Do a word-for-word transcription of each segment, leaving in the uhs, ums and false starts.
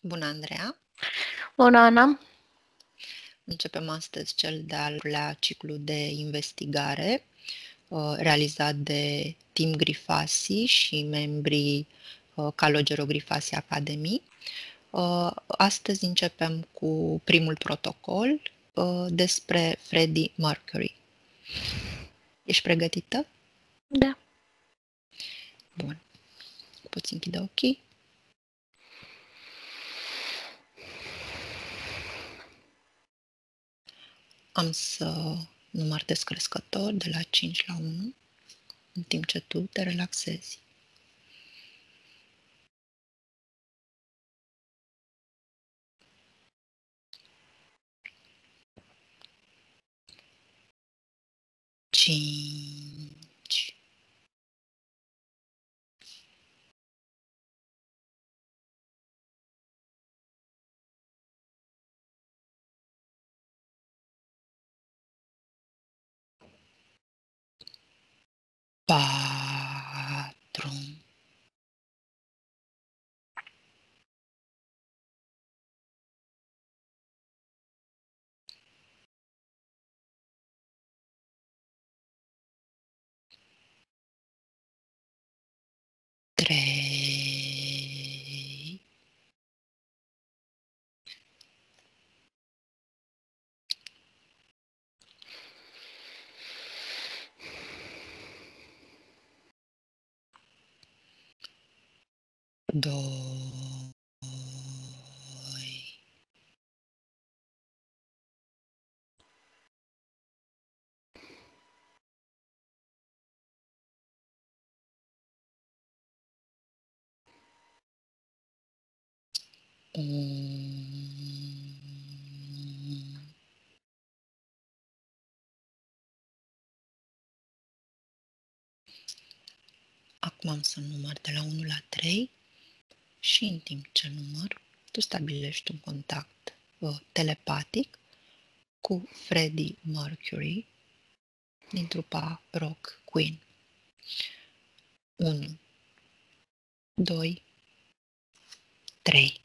Bună, Andreea! Bună, Ana! Începem astăzi cel de-al doilea ciclu de investigare realizat de Tim Grifasi și membrii Calogero Grifasi Academy. Astăzi începem cu primul protocol despre Freddie Mercury. Ești pregătită? Da. Bun. Poți închide ochii. Am să număr descrescător de la cinci la unu, în timp ce tu te relaxezi. Cinci. Patru. Trei. Doi. Unu. Acum am să număr de la unu la trei și în timp ce număr, tu stabilești un contact uh, telepatic cu Freddie Mercury din trupa Rock Queen. unu, doi, trei.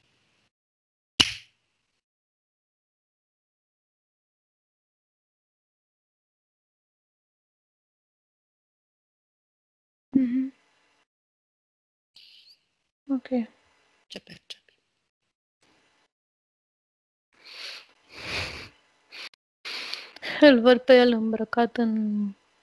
Mm-hmm. Ok. Ce percepi? Îl văd pe el îmbrăcat în...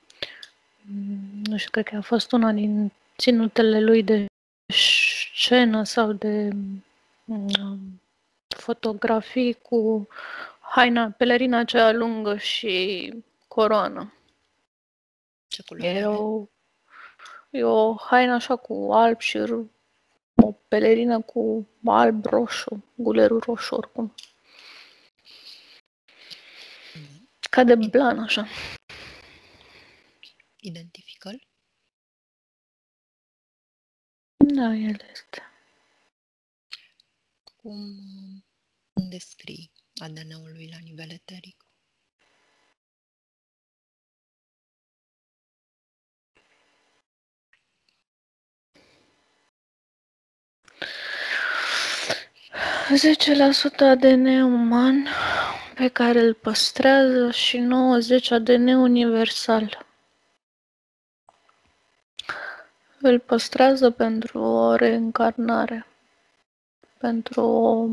Nu știu, cred că a fost una din ținutele lui de scenă sau de um, fotografii cu haina, pelerina aceea lungă și coroană. Ce culoare E are? o, e o haină așa cu alb și o pelerină cu alb-roșu, gulerul roșu oricum. Mm. Ca de blan, așa. Identifică-l? Da, el este. Cum îmi descrii A D N-ul lui la nivel eteric? zece la sută A D N uman pe care îl păstrează și nouăzeci A D N universal. Îl păstrează pentru o reîncarnare, pentru o...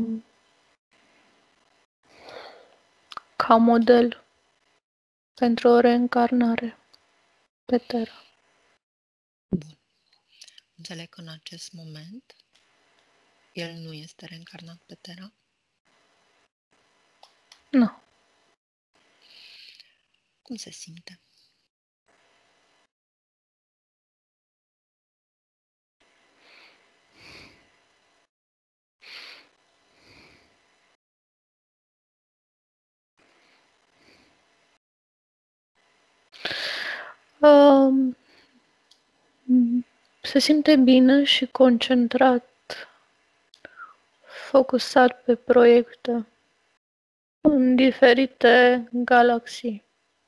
ca model, pentru o reîncarnare pe Terra. Bun. Înțeleg că în acest moment el nu este reîncarnat pe Terra? Nu. Cum se simte? Um, se simte bine și concentrat, focusat pe proiecte în diferite galaxii.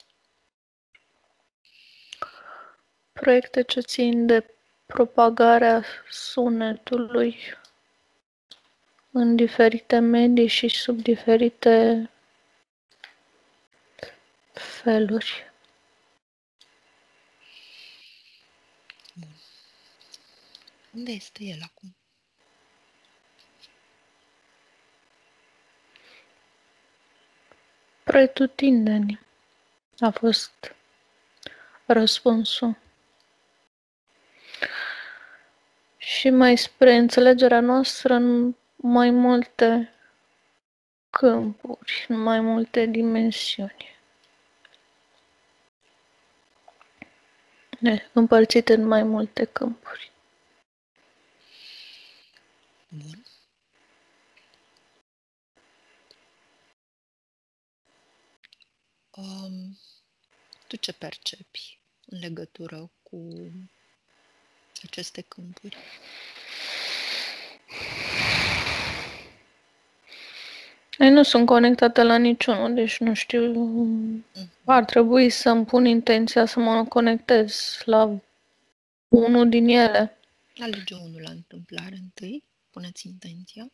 Proiecte ce țin de propagarea sunetului în diferite medii și sub diferite feluri. Bun. Unde este el acum? Pretutindeni a fost răspunsul. Și mai spre înțelegerea noastră în mai multe câmpuri, în mai multe dimensiuni. Împărțite în mai multe câmpuri. Bun. Um, tu ce percepi în legătură cu aceste câmpuri? Eu nu sunt conectată la niciunul, deci nu știu. Mm-hmm. Ar trebui să-mi pun intenția să mă conectez la unul din ele. Alege unul la întâmplare întâi, puneți intenția.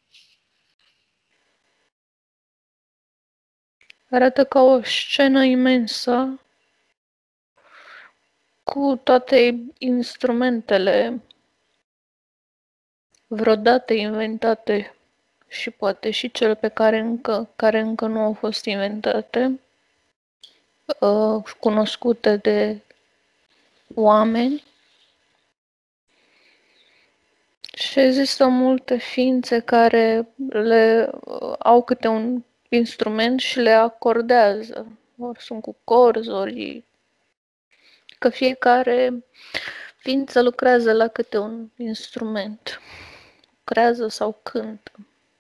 Arată ca o scenă imensă cu toate instrumentele vreodată inventate și poate și cele pe care încă, care încă nu au fost inventate, uh, cunoscute de oameni. Și există multe ființe care le uh, au câte un instrument și le acordează. Ori sunt cu corzi, ori că fiecare ființă lucrează la câte un instrument. Lucrează sau cântă.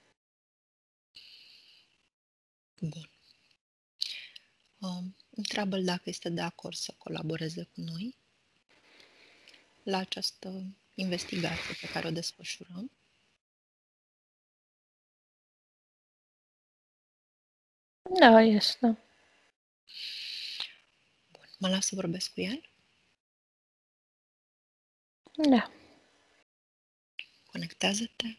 Bun. Um, întreabă-l dacă este de acord să colaboreze cu noi la această investigație pe care o desfășurăm. Da, este. Bun. Mă las să vorbesc cu el? Da. Conectează-te.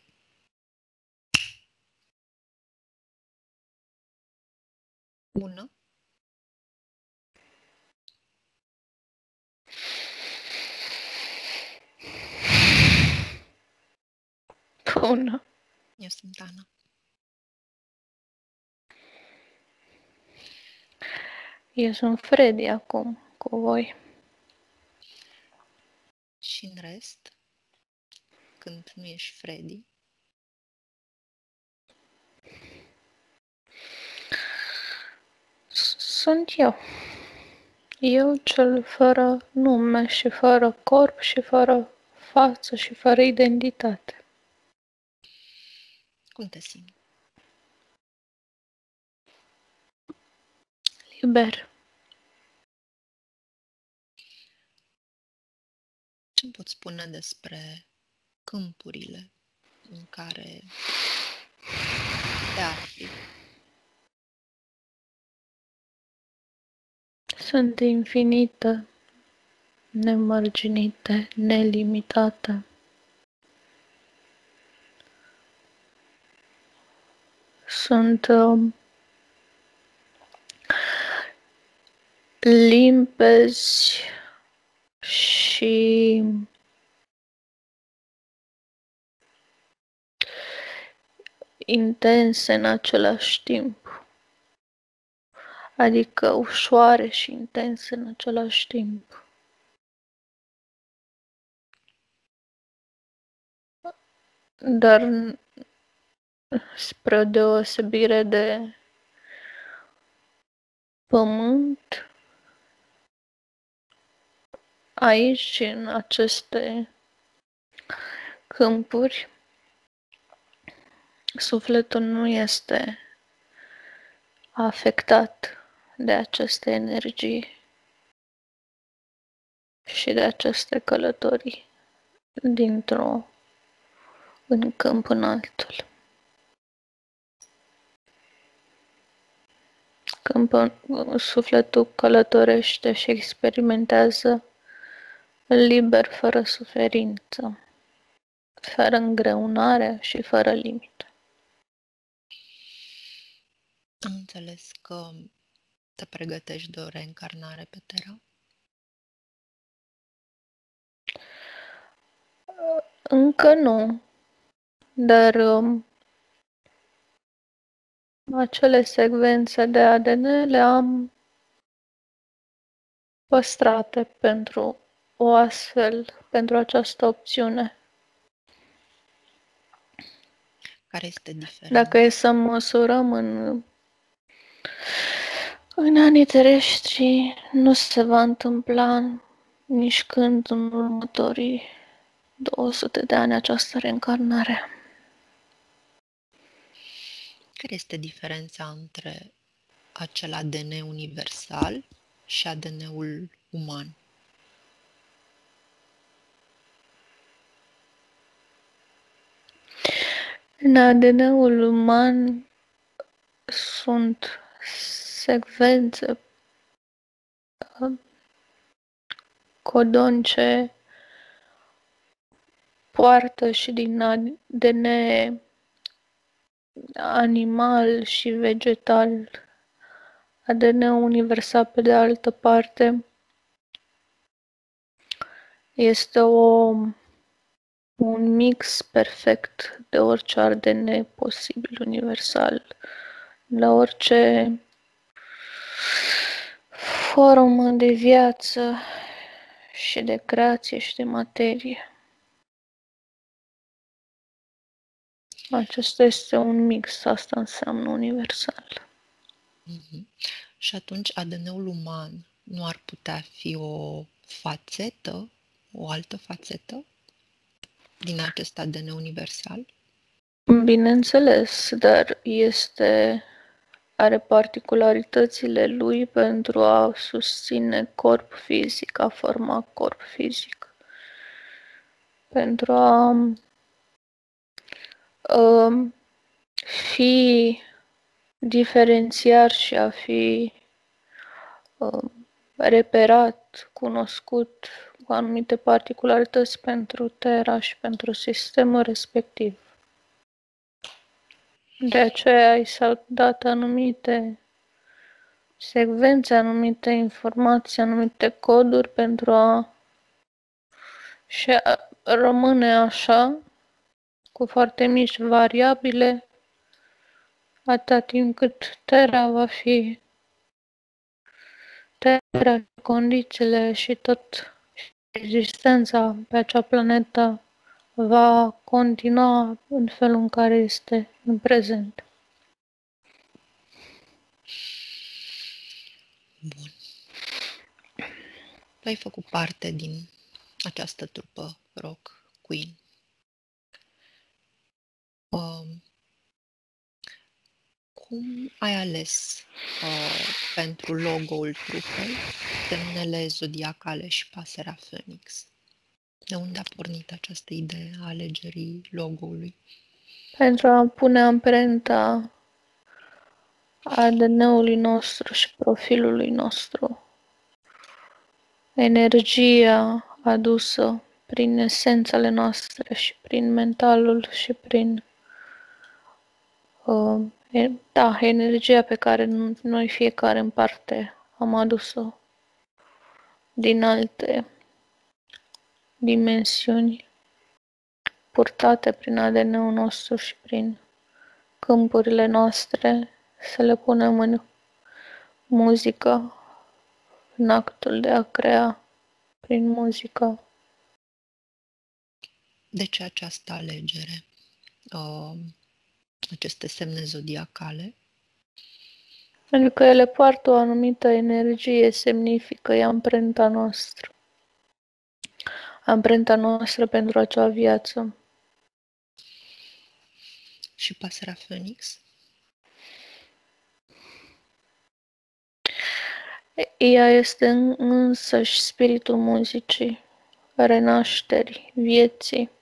Bună. Bună. Eu sunt Ana. Eu sunt Freddie acum cu voi. Și în rest, când nu ești Freddie, sunt eu. Eu cel fără nume și fără corp și fără față și fără identitate. cum te simți? Liber. Ce-mi poți spune despre câmpurile în care te afli? Sunt infinită, nemărginite, nelimitate. Sunt um, limpezi și intense în același timp. Adică ușoare și intense în același timp. Dar spre o deosebire de pământ, aici, în aceste câmpuri, sufletul nu este afectat de aceste energii și de aceste călătorii dintr-o în câmp în altul. Când sufletul călătorește și experimentează liber, fără suferință, fără îngreunare și fără limite. Am înțeles că te pregătești de o reîncarnare pe Terra? Încă nu, dar um, acele secvențe de A D N le am păstrate pentru o astfel, pentru această opțiune. Care este diferența? Dacă e să măsurăm în, în anii terestri, nu se va întâmpla nici când în următorii două sute de ani această reîncarnare. Care este diferența între acel A D N universal și A D N-ul uman? În A D N-ul uman sunt secvențe codon ce poartă și din A D N animal și vegetal, A D N universal pe de altă parte este o, un mix perfect de orice A D N posibil universal, la orice formă de viață și de creație și de materie. Acesta este un mix, asta înseamnă universal. Mm-hmm. Și atunci A D N-ul uman nu ar putea fi o fațetă, o altă fațetă din acest A D N universal? Bineînțeles, dar este, are particularitățile lui pentru a susține corp fizic, a forma corp fizic. Pentru a um, fi diferențiat și a fi um, reperat, cunoscut cu anumite particularități pentru Terra și pentru sistemul respectiv. De aceea i s-au dat anumite secvențe, anumite informații, anumite coduri pentru a și a, rămâne așa, cu foarte mici variabile, atâta timp cât Terra va fi Terra, condițiile și tot existența pe acea planetă va continua în felul în care este în prezent. Bun. Tu ai făcut parte din această trupă rock queen. Um, cum ai ales uh, pentru logo-ul trupei semnele zodiacale și pasărea Phoenix? De unde a pornit această idee a alegerii logo-ului? Pentru a pune amprenta A D N-ului nostru și profilului nostru, energia adusă prin esențele noastre și prin mentalul și prin uh, da, energia pe care noi fiecare în parte am adus-o din alte dimensiuni, purtate prin A D N-ul nostru și prin câmpurile noastre, să le punem în muzică, în actul de a crea prin muzică. De ce această alegere? Uh, aceste semne zodiacale? Pentru că ele poartă o anumită energie, semnifică, e amprenta noastră. Amprenta noastră pentru acea viață. Și pasărea Phoenix? Ea este însăși spiritul muzicii, renașterii, vieții.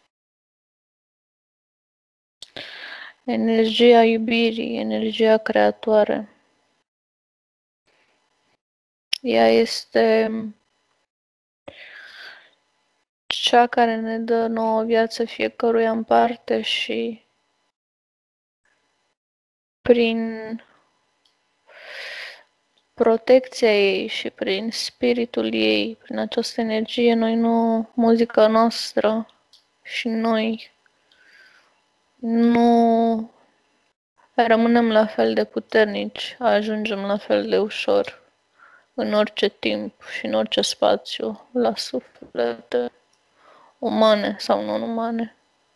Energia iubirii, energia creatoare. Ea este cea care ne dă nouă viață fiecăruia în parte și prin protecția ei și prin spiritul ei, prin această energie, noi nu, muzica noastră și noi nu rămânem la fel de puternici, ajungem la fel de ușor în orice timp și în orice spațiu la suflete umane sau non-umane.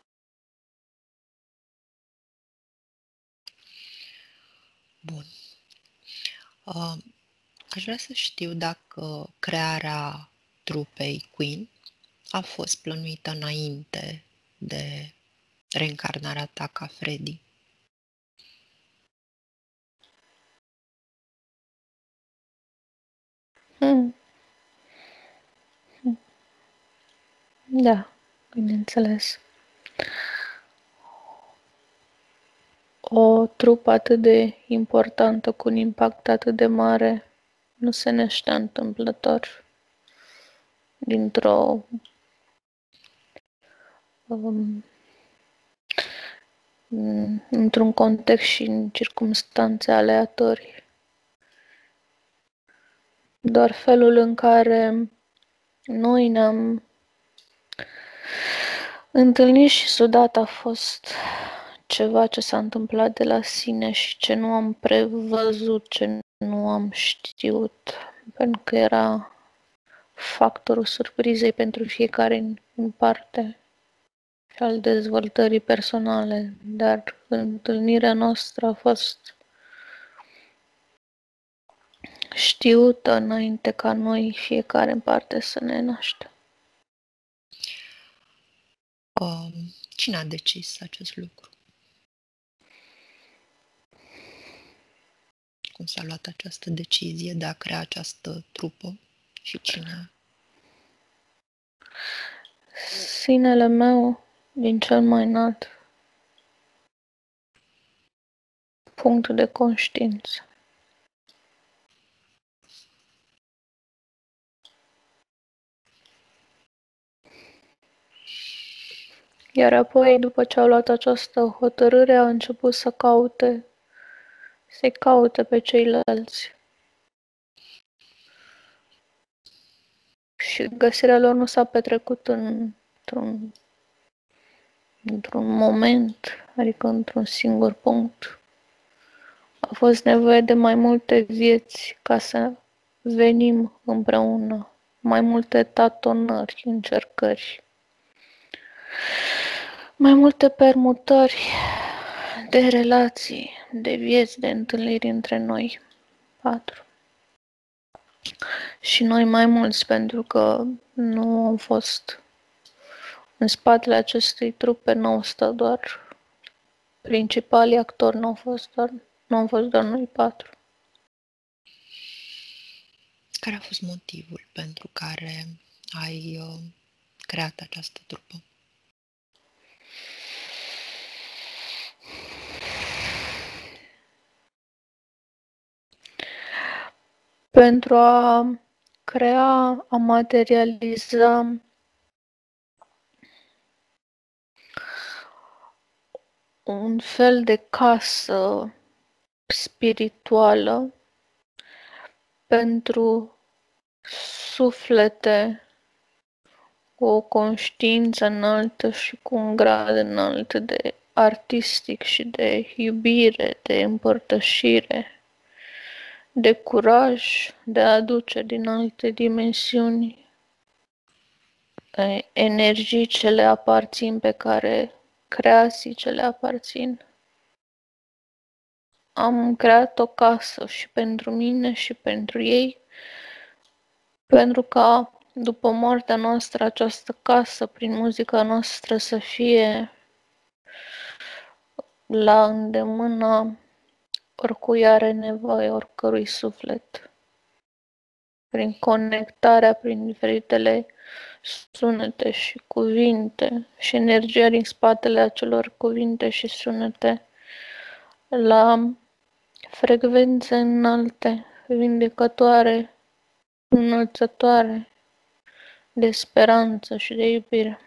Bun. Uh, aș vrea să știu dacă crearea trupei Queen a fost plănuită înainte de reîncarnarea ta ca Freddie. Hmm. Da, bineînțeles. O trupă atât de importantă, cu un impact atât de mare, nu se naște întâmplător dintr-o um, într-un context și în circumstanțe aleatorii. Doar felul în care noi ne-am întâlnit și sudat a fost ceva ce s-a întâmplat de la sine și ce nu am prevăzut, ce nu am știut, pentru că era factorul surprizei pentru fiecare în, în parte și al dezvoltării personale, dar întâlnirea noastră a fost știută înainte ca noi fiecare în parte să ne naștem. Um, cine a decis acest lucru? Cum s-a luat această decizie de a crea această trupă și cine? Sinele meu din cel mai înalt punct de conștiință. Iar apoi, după ce au luat această hotărâre, a început să caute, să-i caute pe ceilalți. Și găsirea lor nu s-a petrecut într-un, într-un moment, adică într-un singur punct. A fost nevoie de mai multe vieți ca să venim împreună, mai multe tatonări, încercări, mai multe permutări de relații, de vieți, de întâlniri între noi patru. Și noi mai mulți, pentru că nu am fost în spatele acestui trupe, nu au stat doar principalii actori, nu au fost doar, nu au fost doar noi patru. Care a fost motivul pentru care ai uh, creat această trupă? Pentru a crea, a materializa un fel de casă spirituală pentru suflete cu o conștiință înaltă și cu un grad înalt de artistic și de iubire, de împărtășire, de curaj, de a aduce din alte dimensiuni energii ce le aparțin, pe care creații ce le aparțin. Am creat o casă și pentru mine și pentru ei, pentru ca după moartea noastră această casă, prin muzica noastră, să fie la îndemâna oricui are nevoie, oricărui suflet. Prin conectarea, prin diferitele sunete și cuvinte și energia din spatele acelor cuvinte și sunete la frecvențe înalte, vindecătoare, înălțătoare, de speranță și de iubire.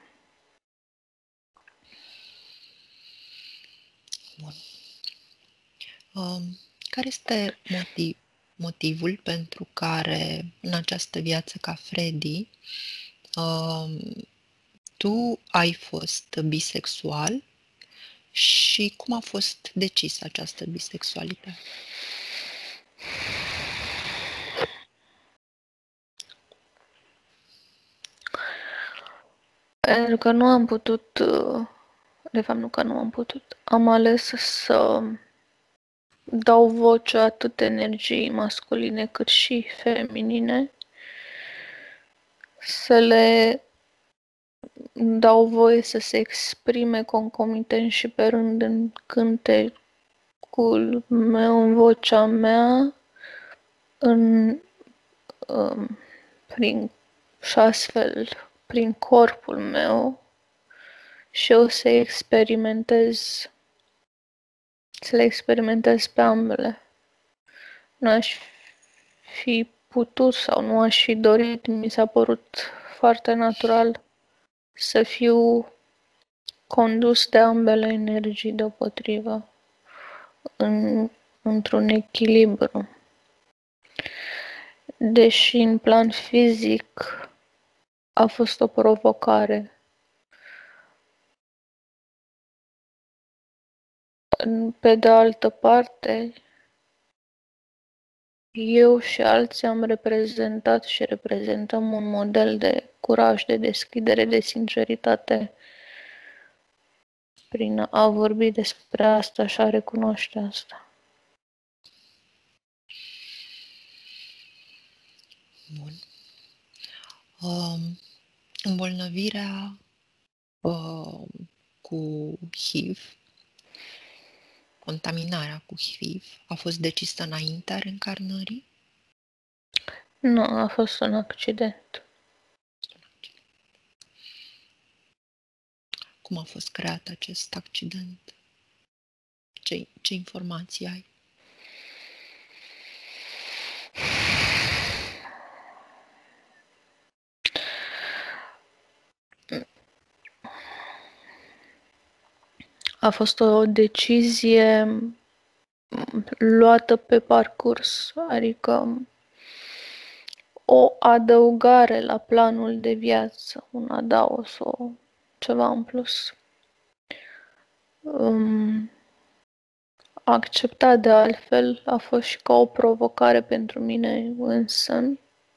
Bun. Um, care este motiv, motivul pentru care în această viață ca Freddie uh, tu ai fost bisexual și cum a fost decisă această bisexualitate? Pentru că nu am putut, de fapt nu că nu am putut, am ales să dau voce atât energiei masculine cât și feminine, să le dau voie să se exprime concomitent și pe rând în cântecul meu, în vocea mea, în, um, prin, și astfel prin corpul meu, și eu să experimentez, să le experimentez pe ambele. Nu aș fi putut sau nu aș fi dorit, mi s-a părut foarte natural să fiu condus de ambele energii deopotrivă, în, într-un echilibru. Deși în plan fizic a fost o provocare. Pe de altă parte, eu și alții am reprezentat și reprezentăm un model de curaj, de deschidere, de sinceritate prin a vorbi despre asta și a recunoaște asta. Bun. Um, îmbolnăvirea uh, cu H I V, contaminarea cu H I V, a fost decisă înaintea reîncarnării? Nu, a fost un accident. Cum a fost creat acest accident? Ce, ce informații ai? A fost o decizie luată pe parcurs, adică o adăugare la planul de viață, un adaos, o ceva în plus. Um, acceptat de altfel a fost și ca o provocare pentru mine însă.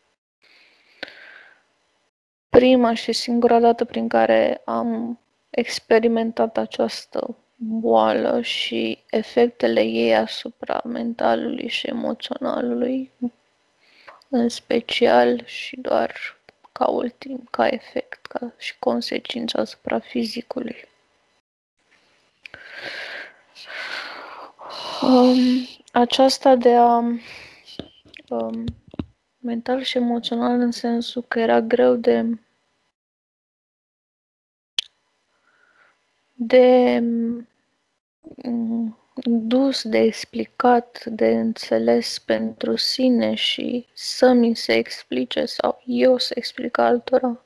Prima și singura dată prin care am experimentat această boală și efectele ei asupra mentalului și emoționalului, în special și doar ca ultim, ca efect, ca și consecință asupra fizicului. Um, aceasta de a um, mental și emoțional în sensul că era greu de de dus, de explicat, de înțeles pentru sine și să mi se explice sau eu să explic altora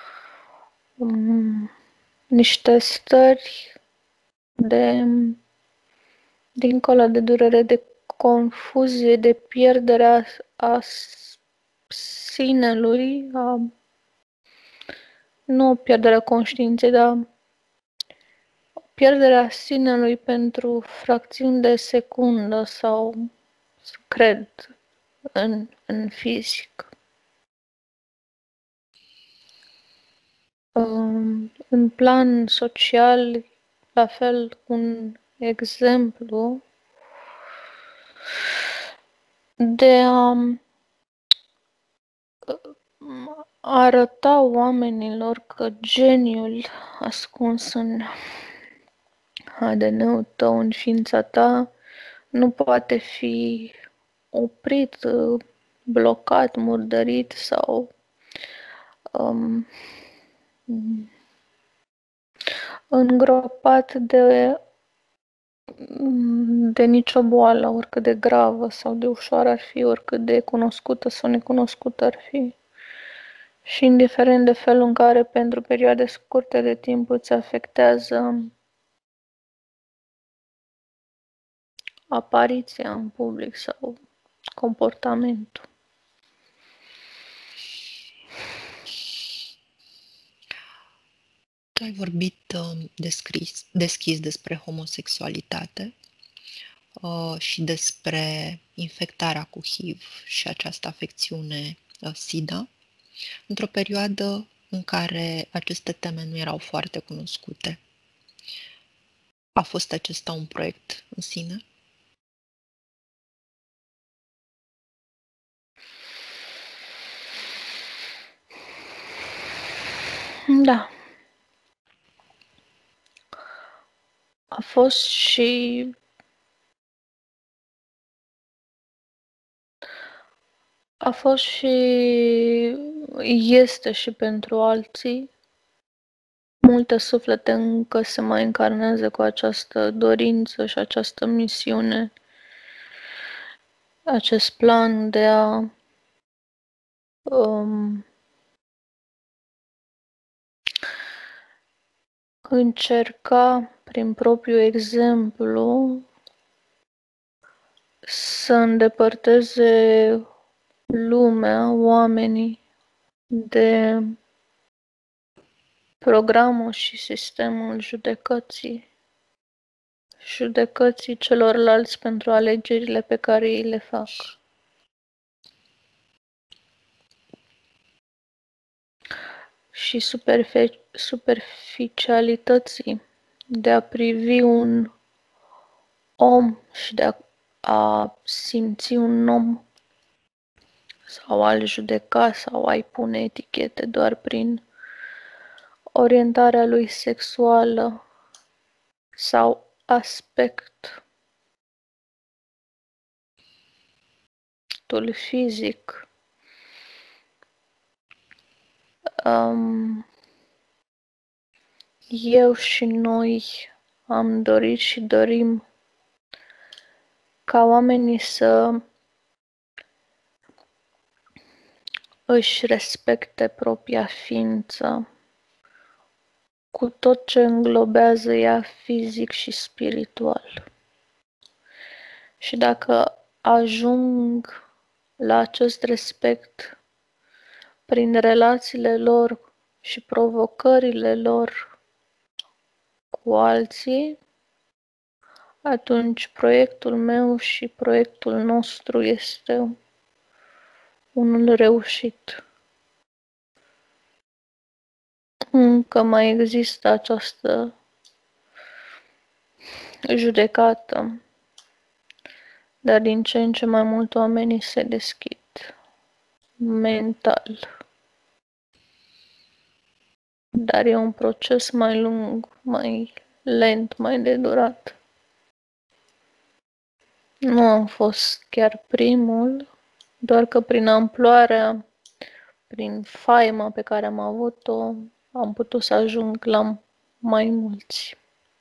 um, niște stări de dincolo de durere, de confuzie, de pierderea a sinelui, a, nu pierderea conștiinței, dar pierderea sinelui pentru fracțiuni de secundă sau, cred, în, în fizic. În plan social, la fel, un exemplu de a arăta oamenilor că geniul ascuns în A D N-ul tău, în ființa ta, nu poate fi oprit, blocat, murdărit sau um, îngropat de, de nicio boală, oricât de gravă sau de ușoară ar fi, oricât de cunoscută sau necunoscută ar fi. Și indiferent de felul în care pentru perioade scurte de timp îți afectează apariția în public sau comportamentul. Tu ai vorbit uh, descris, deschis despre homosexualitate uh, și despre infectarea cu H I V și această afecțiune uh, SIDA, într-o perioadă în care aceste teme nu erau foarte cunoscute. A fost acesta un proiect în sine? Da. A fost și a fost și este și pentru alții. Multe suflete încă se mai încarnează cu această dorință și această misiune, acest plan de a um, încerca prin propriul exemplu să îndepărteze lumea, oamenii, de programul și sistemul judecății, judecății celorlalți pentru alegerile pe care ei le fac. Și superfe- superficialității de a privi un om și de a, a simți un om sau a-l judeca sau a-i pune etichete doar prin orientarea lui sexuală sau aspectul fizic. Um, eu și noi am dorit și dorim ca oamenii să își respecte propria ființă cu tot ce înglobează ea fizic și spiritual. Și dacă ajung la acest respect prin relațiile lor și provocările lor cu alții, atunci proiectul meu și proiectul nostru este unul reușit. Încă mai există această judecată, dar din ce în ce mai mult oamenii se deschid mental. Dar e un proces mai lung, mai lent, mai de durat. Nu am fost chiar primul, doar că prin amploarea, prin faima pe care am avut-o, am putut să ajung la mai mulți.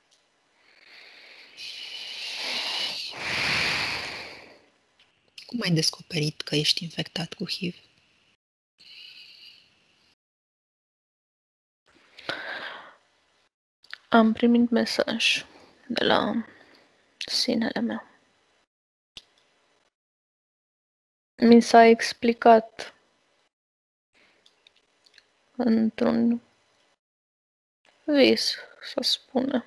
Cum ai descoperit că ești infectat cu H I V? Am primit mesaj de la sinele meu. Mi s-a explicat într-un vis, să spune,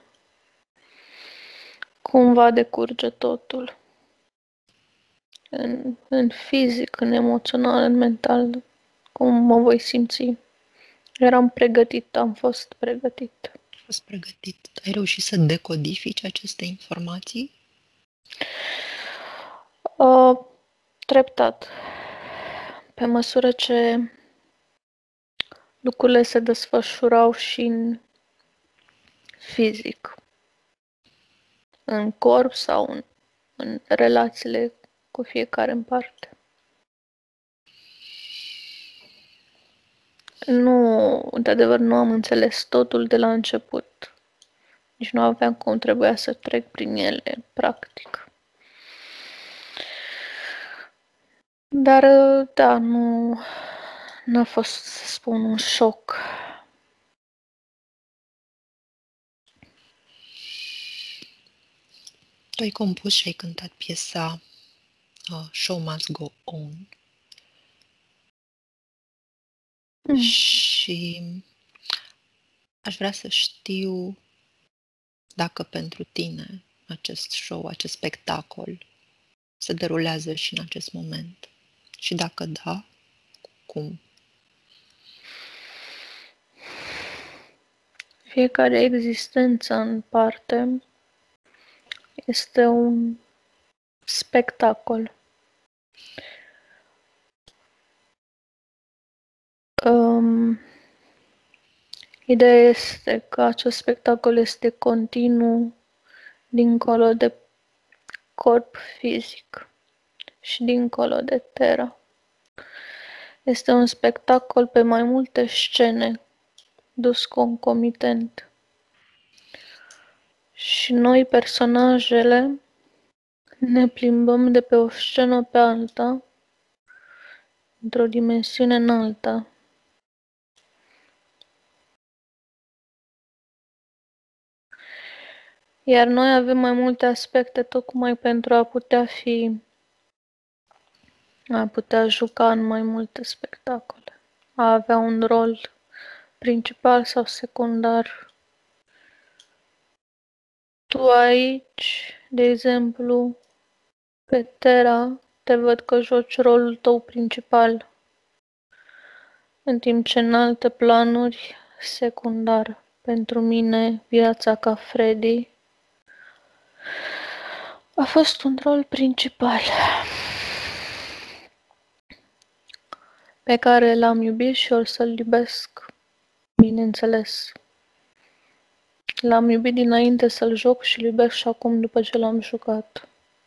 cum va decurge totul. În, în fizic, în emoțional, în mental, cum mă voi simți. Eram pregătit, am fost pregătit. Ai fost pregătit? Ai reușit să decodifici aceste informații? Uh, treptat. Pe măsură ce lucrurile se desfășurau și în fizic, în corp sau în, în relațiile cu fiecare în parte. Nu, de adevăr, nu am înțeles totul de la început. Nici nu aveam cum, trebuia să trec prin ele, practic. Dar, da, nu, nu a fost, să spun, un șoc. Tu ai compus și ai cântat piesa uh, show must go on. Mm. Și aș vrea să știu dacă pentru tine acest show, acest spectacol se derulează și în acest moment. Și dacă da, cum? Fiecare existență în parte este un spectacol. Um, ideea este că acest spectacol este continuu dincolo de corp fizic și dincolo de terra. Este un spectacol pe mai multe scene, dus concomitent. Și noi, personajele, ne plimbăm de pe o scenă pe alta, într-o dimensiune înaltă. Iar noi avem mai multe aspecte tocmai pentru a putea fi, a putea juca în mai multe spectacole, a avea un rol principal sau secundar. Tu aici, de exemplu, pe Terra, te văd că joci rolul tău principal, în timp ce în alte planuri, secundar. Pentru mine, viața ca Freddie a fost un rol principal pe care l-am iubit și o să-l iubesc, bineînțeles. L-am iubit dinainte să-l joc și îl iubesc și acum după ce l-am jucat.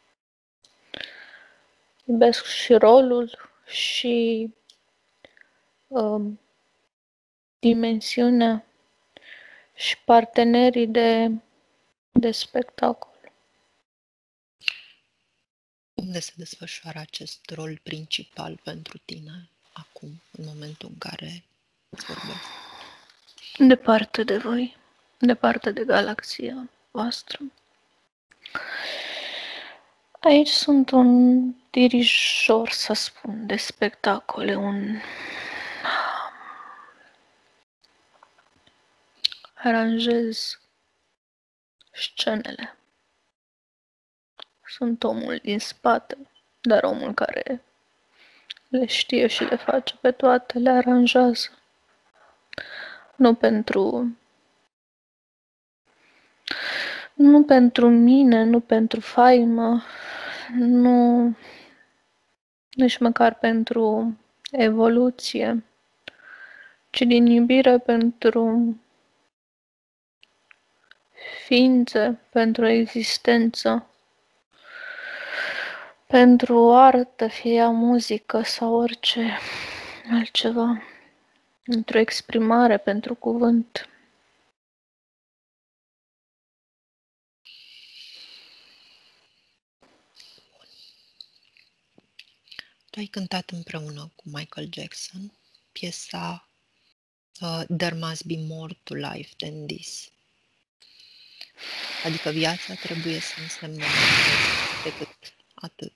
Iubesc și rolul și um, dimensiunea și partenerii de, de spectacol. Unde se desfășoară acest rol principal pentru tine acum, în momentul în care îți vorbesc? Departe de voi, departe de galaxia voastră. Aici sunt un dirijor, să spun, de spectacole, un aranjez scenele. Sunt omul din spate, dar omul care le știe și le face pe toate, le aranjează. Nu pentru nu pentru mine, nu pentru faimă, nu nici măcar pentru evoluție, ci din iubire pentru ființe, pentru existență, pentru artă, fie ea muzică sau orice altceva, pentru exprimare, pentru cuvânt. Tu ai cântat împreună cu Michael Jackson piesa uh, There must be more to life than this. Adică viața trebuie să însemne mai mult decât atât.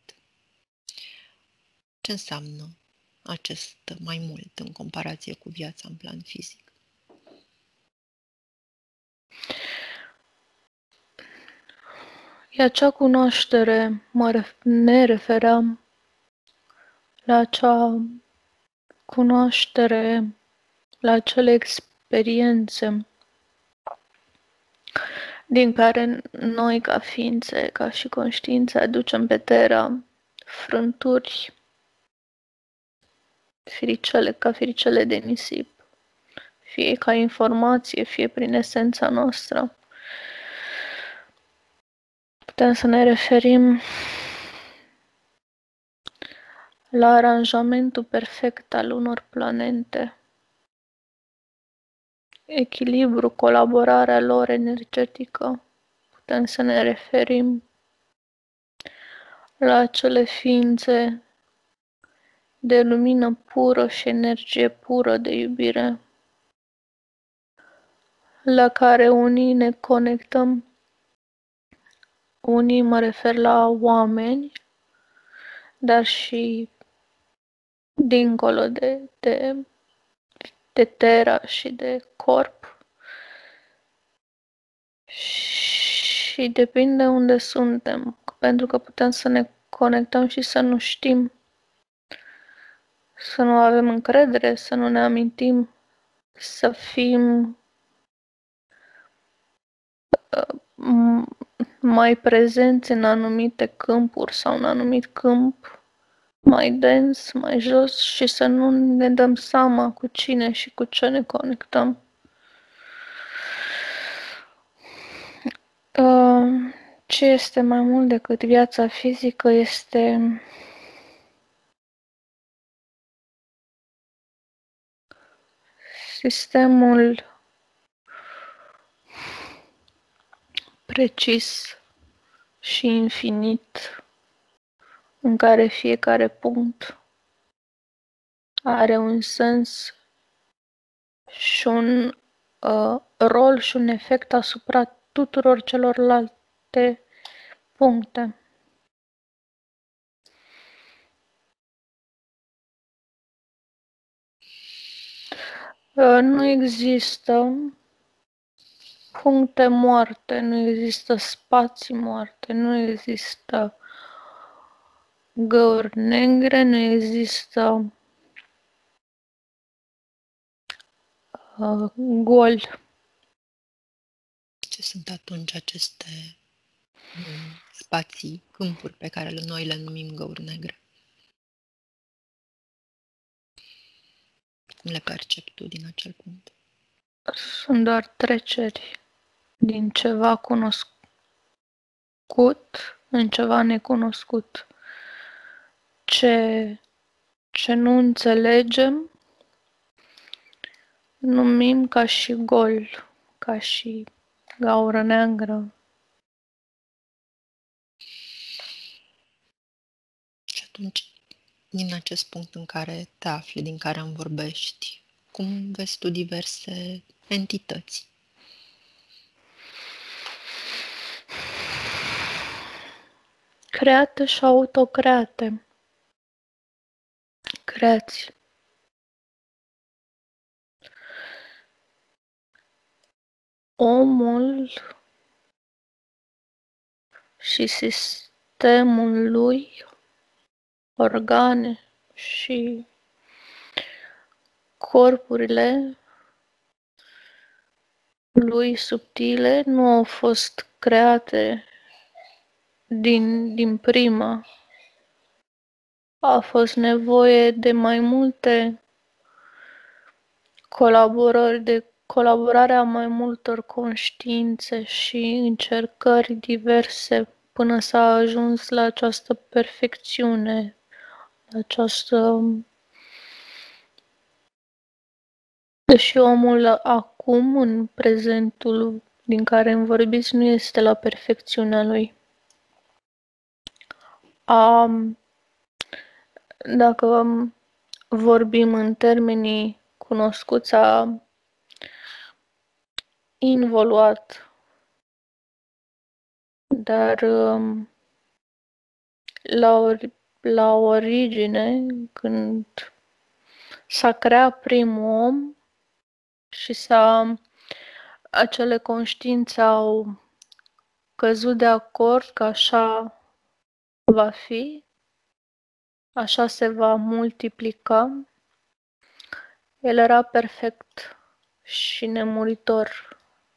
Ce înseamnă acest mai mult în comparație cu viața în plan fizic? E acea cunoaștere, mă ref- ne refeream la acea cunoaștere, la acele experiențe din care noi, ca ființe, ca și conștiință, aducem pe Terra frânturi, firicele, ca firicele de nisip, fie ca informație, fie prin esența noastră. Putem să ne referim la aranjamentul perfect al unor planete, echilibru, colaborarea lor energetică. Putem să ne referim la acele ființe de lumină pură și energie pură de iubire, la care unii ne conectăm, unii mă refer la oameni, dar și dincolo de, de, de Terra și de corp. Și depinde unde suntem, pentru că putem să ne conectăm și să nu știm, să nu avem încredere, să nu ne amintim, să fim uh, mai prezenți în anumite câmpuri sau în anumit câmp mai dens, mai jos și să nu ne dăm seama cu cine și cu ce ne conectăm. Uh, ce este mai mult decât viața fizică este sistemul precis și infinit în care fiecare punct are un sens și un uh, rol și un efect asupra tuturor celorlalte puncte. Uh, nu există puncte moarte, nu există spații moarte, nu există găuri negre, nu există uh, gol. Ce sunt atunci aceste um, spații, câmpuri pe care noi le numim găuri negre? Cum le percepi tu din acel punct? Sunt doar treceri din ceva cunoscut în ceva necunoscut. Ce, ce nu înțelegem, numim ca și gol, ca și gaură neagră. Și atunci, din acest punct în care te afli, din care îmi vorbești, cum vezi tu diverse entități? Create și autocreate. Creați. Omul și sistemul lui, organe și corpurile lui subtile nu au fost create din, din prima. A fost nevoie de mai multe colaborări, de colaborarea mai multor conștiințe și încercări diverse până s-a ajuns la această perfecțiune, la această... Deși omul acum, în prezentul din care îmi vorbiți, nu este la perfecțiunea lui. A, dacă vorbim în termenii cunoscuți, a involuat, dar la, or- la origine, când s-a creat primul om și s-a, acele conștiințe au căzut de acord că așa va fi, așa se va multiplica, el era perfect și nemuritor.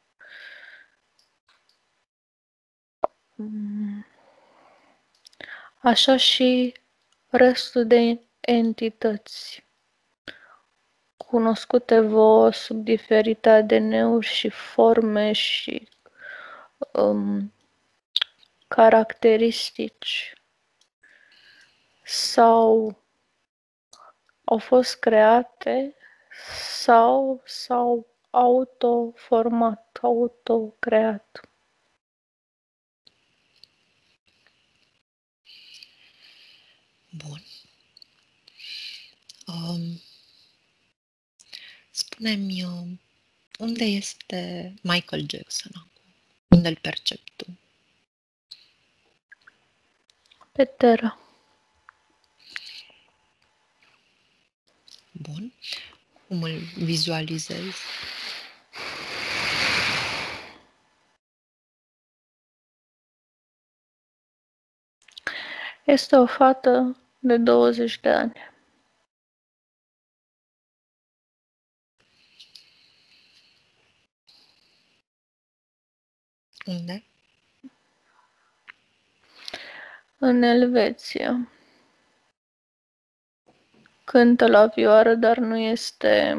Așa și restul de entități cunoscute vouă sub diferite A D N-uri și forme și um, caracteristici sau au fost create sau s-au autoformat, autocreat. Bun. Um, spune-mi, um, unde este Michael Jackson acum? Unde îl percepi tu? Pe Terra. Bun. Cum îl vizualizezi? Este o fată de douăzeci de ani. Unde? În Elveția. Cântă la vioară, dar nu este...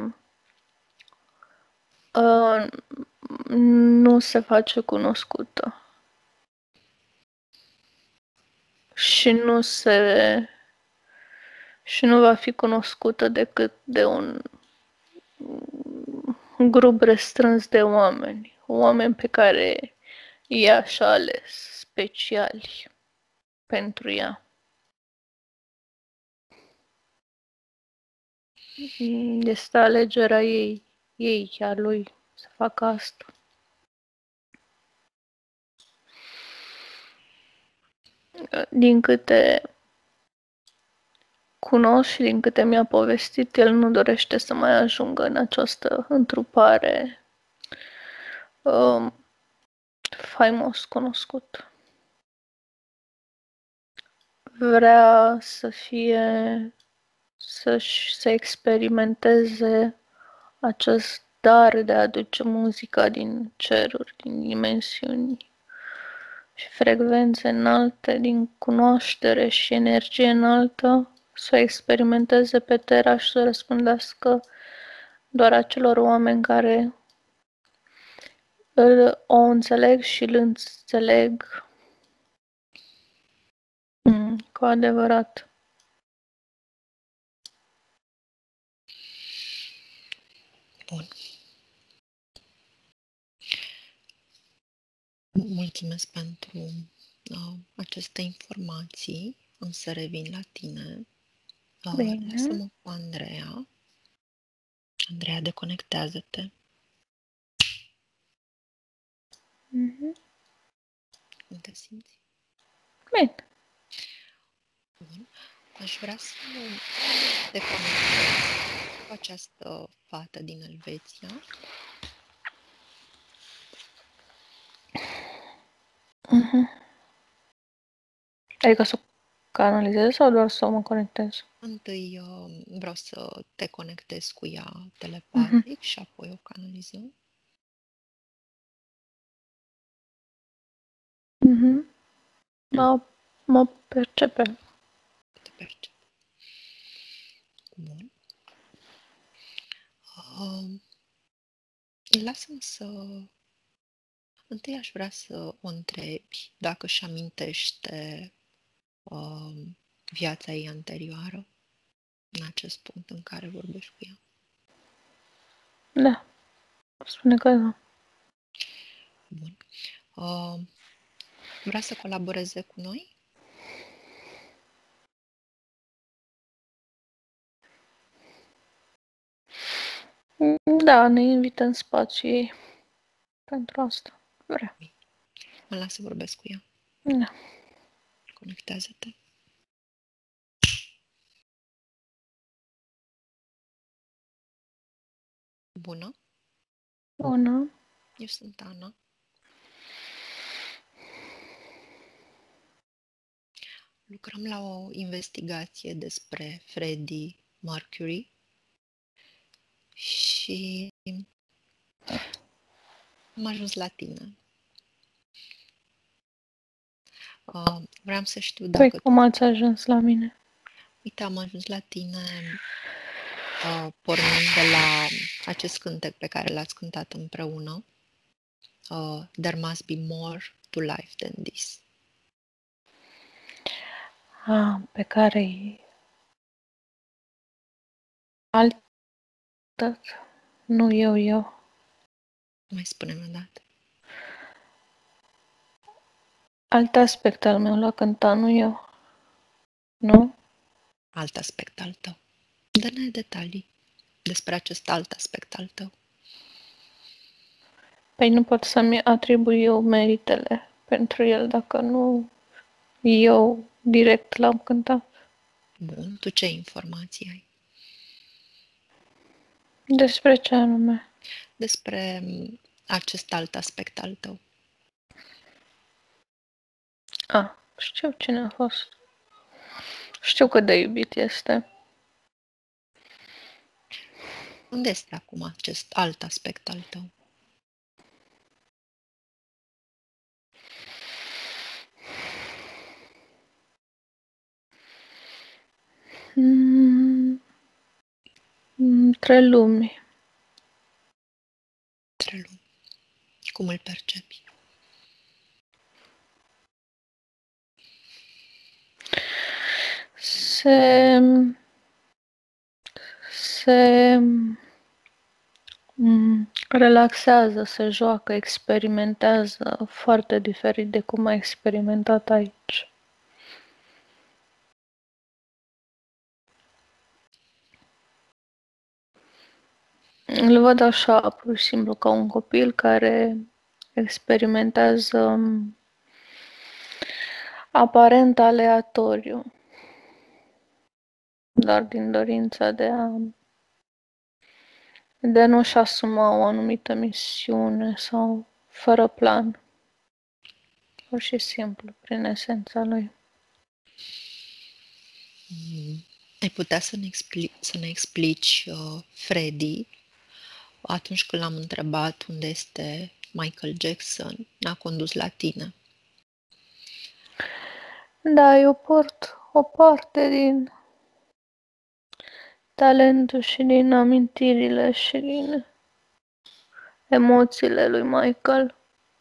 Uh, nu se face cunoscută. Și nu se... Și nu va fi cunoscută decât de un grup restrâns de oameni. Oameni pe care ea și-a ales, speciali pentru ea. Este alegerea ei, ei, a lui, să facă asta. Din câte cunosc și din câte mi-a povestit, el nu dorește să mai ajungă în această întrupare um, faimos cunoscut. Vrea să fie, să-și, să experimenteze acest dar de a aduce muzica din ceruri, din dimensiuni și frecvențe înalte, din cunoaștere și energie înaltă, să o experimenteze pe Terra și să răspândească doar acelor oameni care îl, o înțeleg și îl înțeleg mm, cu adevărat. Bun. Mulțumesc pentru uh, aceste informații. Am să revin la tine. Uh, lasă-mă cu Andreea. Andreea, deconectează-te. Mm-hmm. Cum te simți? Bine. Bun. Aș vrea să te conectezi cu această fată din Elveția. Mm-hmm. Adică să o canalizez sau doar să mă conectez? Întâi uh, vreau să te conectezi cu ea telepatic mm-hmm. și apoi o canalizăm. Mm-hmm. Mă, mă percepe. Te percep. Bun. Uh, lasă-mă să... Întâi aș vrea să o întrebi dacă își amintește uh, viața ei anterioară în acest punct în care vorbești cu ea. Da. Spune că da. Bun. Uh, vrea să colaboreze cu noi? Da, ne invită în spațiu ei. Pentru asta. Vrea. Mă las să vorbesc cu ea. Da. Conectează-te. Bună. Bună. Eu sunt Ana. Lucrăm la o investigație despre Freddie Mercury și am ajuns la tine. Uh, vreau să știu dacă... Păi cum ați ajuns la mine? Uite, am ajuns la tine uh, pornind de la acest cântec pe care l-ați cântat împreună. Uh, There must be more to life than this. Ah, pe care altă, nu eu, eu. Mai spune-mi o dată. Alt aspect al meu la cânta, nu eu. Nu? Alt aspect al tău. Dă-ne detalii despre acest alt aspect al tău. Păi nu pot să-mi atribui eu meritele pentru el dacă nu eu direct l-am cântat. Bun, tu ce informații ai? Despre ce anume? Despre acest alt aspect al tău. A, știu cine a fost. Știu cât de iubit este. Unde este acum acest alt aspect al tău? Mm, între lumi. Între lumi. Cum îl percepi? Se... Se... Mm, relaxează, se joacă, experimentează foarte diferit de cum a experimentat aici. Îl văd așa, pur și simplu, ca un copil care experimentează aparent aleatoriu, doar din dorința de a de a nu-și asuma o anumită misiune sau fără plan. Pur și simplu, prin esența lui. Mm. Ai putea să ne, expli- să ne explici uh, Freddie atunci când l-am întrebat unde este Michael Jackson, n-a condus la tine. Da, eu port o parte din talentul și din amintirile și din emoțiile lui Michael,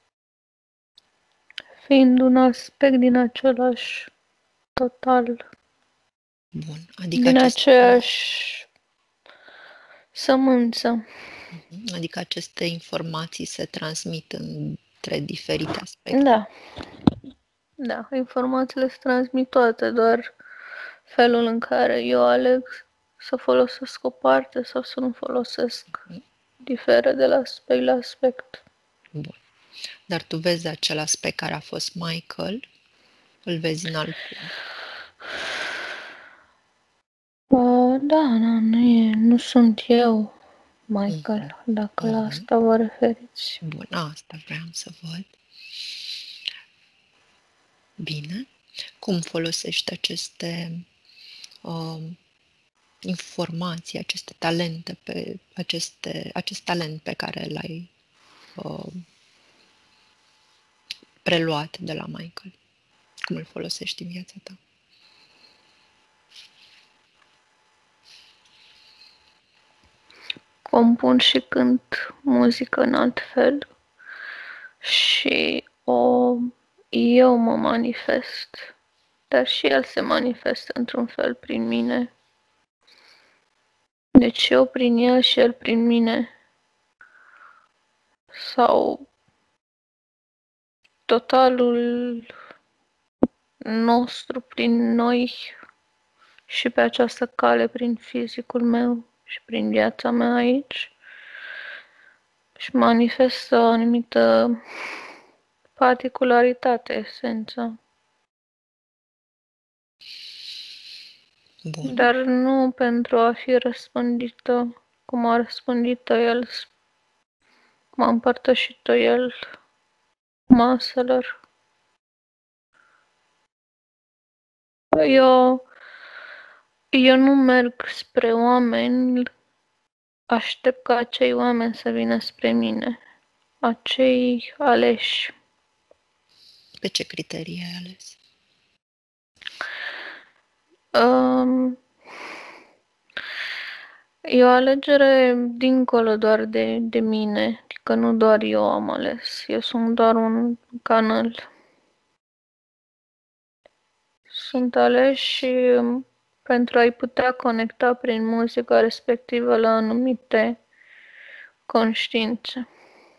fiind un aspect din același total, Bun, adică din aceste, aceeași sămânță. adică aceste informații se transmit între diferite aspecte. Da. Da, informațiile se transmit toate, doar felul în care eu aleg să folosesc o parte sau să nu folosesc diferă de la aspect la aspect. Bun. Dar tu vezi acel aspect care a fost Michael, îl vezi în alt plan. Uh, da, da, nu, e, nu sunt eu, Michael, Mm-hmm. dacă la Mm-hmm. asta vă referiți. Bun, asta vreau să văd. Bine. Cum folosești aceste uh, informații, aceste talente, pe aceste, acest talent pe care l-ai uh, preluat de la Michael? Cum îl folosești în viața ta? Compun și cânt muzică în alt fel și o, eu mă manifest, dar și el se manifestă într-un fel prin mine. Deci eu prin el și el prin mine. Sau totalul nostru prin noi și pe această cale prin fizicul meu și prin viața mea aici. Și manifestă o anumită particularitate, esență. Bun. Dar nu pentru a fi răspândită cum a răspândit-o el, cum a împărtășit-o el maselor. Eu, eu nu merg spre oameni, aștept ca acei oameni să vină spre mine, acei aleși. Pe ce criterii ai ales? Um, e o alegere dincolo doar de, de mine, adică nu doar eu am ales, eu sunt doar un canal. Sunt aleși um, pentru a-i putea conecta prin muzica respectivă la anumite conștiințe.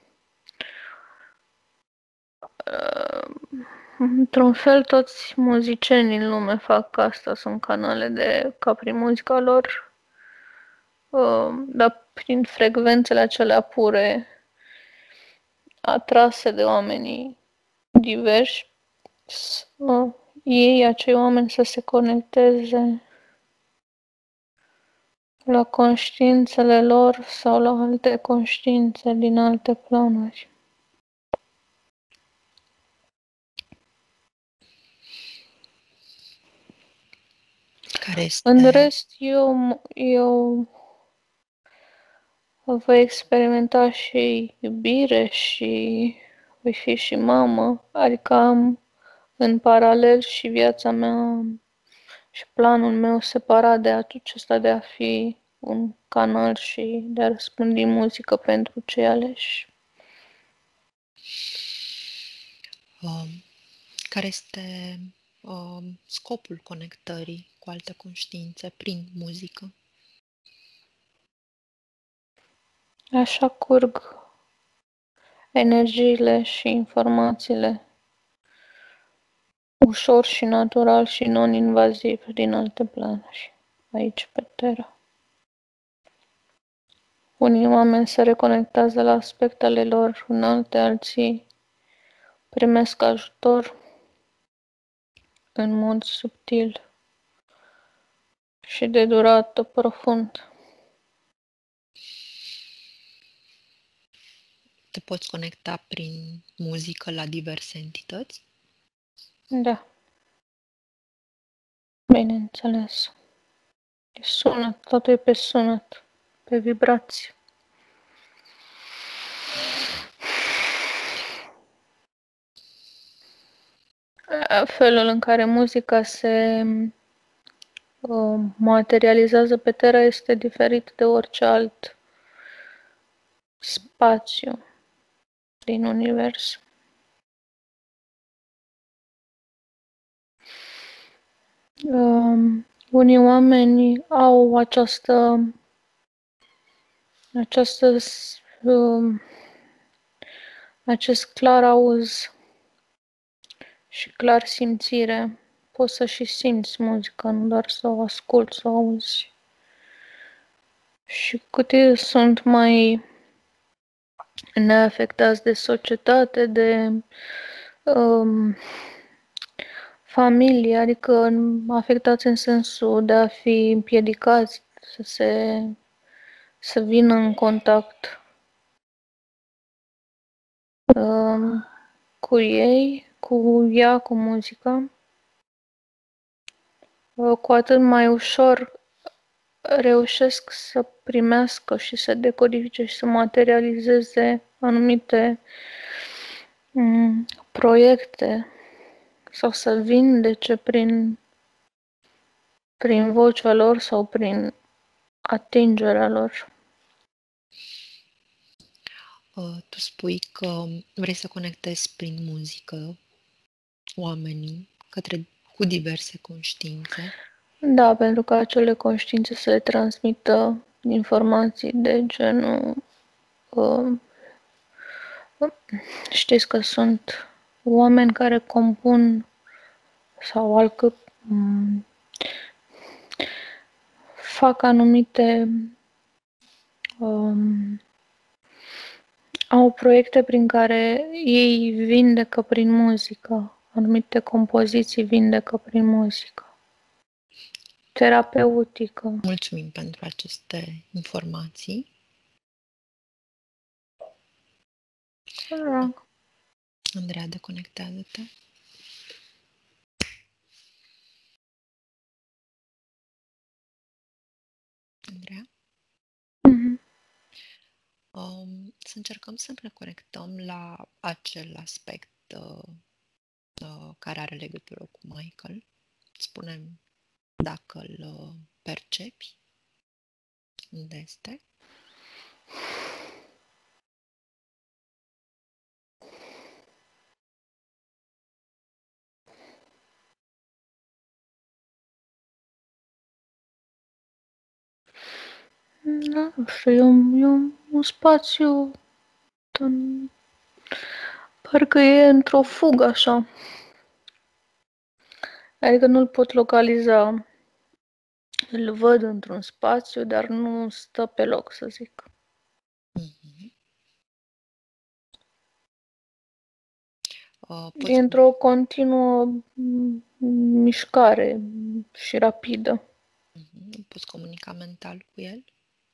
Uh, într-un fel, toți muzicienii în lume fac asta, sunt canale de, ca prin muzica lor, uh, dar prin frecvențele acelea pure, atrase de oamenii diversi, uh, ei, acei oameni, să se conecteze la conștiințele lor sau la alte conștiințe din alte planuri. Care este... În rest, eu, eu voi experimenta și iubire și voi fi și mamă, adică am în paralel și viața mea și planul meu separat de acesta de a fi un canal și de a răspândi muzică pentru cei aleși. Um, care este um, scopul conectării cu alte conștiințe prin muzică? Așa curg energiile și informațiile ușor și natural și non-invaziv din alte planuri, aici pe Terra. Unii oameni se reconectează la aspectele lor înalte, alții primesc ajutor în mod subtil și de durată profund. Te poți conecta prin muzică la diverse entități? Da. Bineînțeles. E sunet, totul e pe sunet, pe vibrație. Felul în care muzica se uh, materializează pe Terra este diferit de orice alt spațiu din univers. Um, unii oameni au această această um, acest clar auz și clar simțire. Poți să și simți muzica, nu doar să o asculți, să o auzi. Și cât ei sunt mai neafectați de societate, de um, familie, adică afectați în sensul de a fi împiedicați să se să vină în contact um, cu ei, cu ea, cu muzica, uh, cu atât mai ușor reușesc să primească și să decodifice și să materializeze anumite um, proiecte sau să vindece prin, prin vocea lor sau prin atingerea lor. Uh, tu spui că vrei să conectezi prin muzică oamenii către, cu diverse conștiințe. Da, pentru că acele conștiințe să le transmită informații de genul uh, știți că sunt oameni care compun sau alcă um, fac anumite um, au proiecte prin care ei vindecă prin muzică, anumite compoziții vindecă prin muzică. Terapeutică. Mulțumim pentru aceste informații. Da. Andreea, deconectează-te. Andreea? Mm-hmm. Um, să încercăm să ne conectăm la acel aspect uh, uh, care are legătură cu Michael. Spunem dacă îl uh, percepi. Unde este? Da, nu știu, e un, e un, un spațiu în, parcă e într-o fugă așa. Adică nu-l pot localiza. Îl văd într-un spațiu, dar nu stă pe loc, să zic. Mm-hmm. Uh, E într-o continuă mișcare și rapidă. Mm-hmm. Poți comunica mental cu el?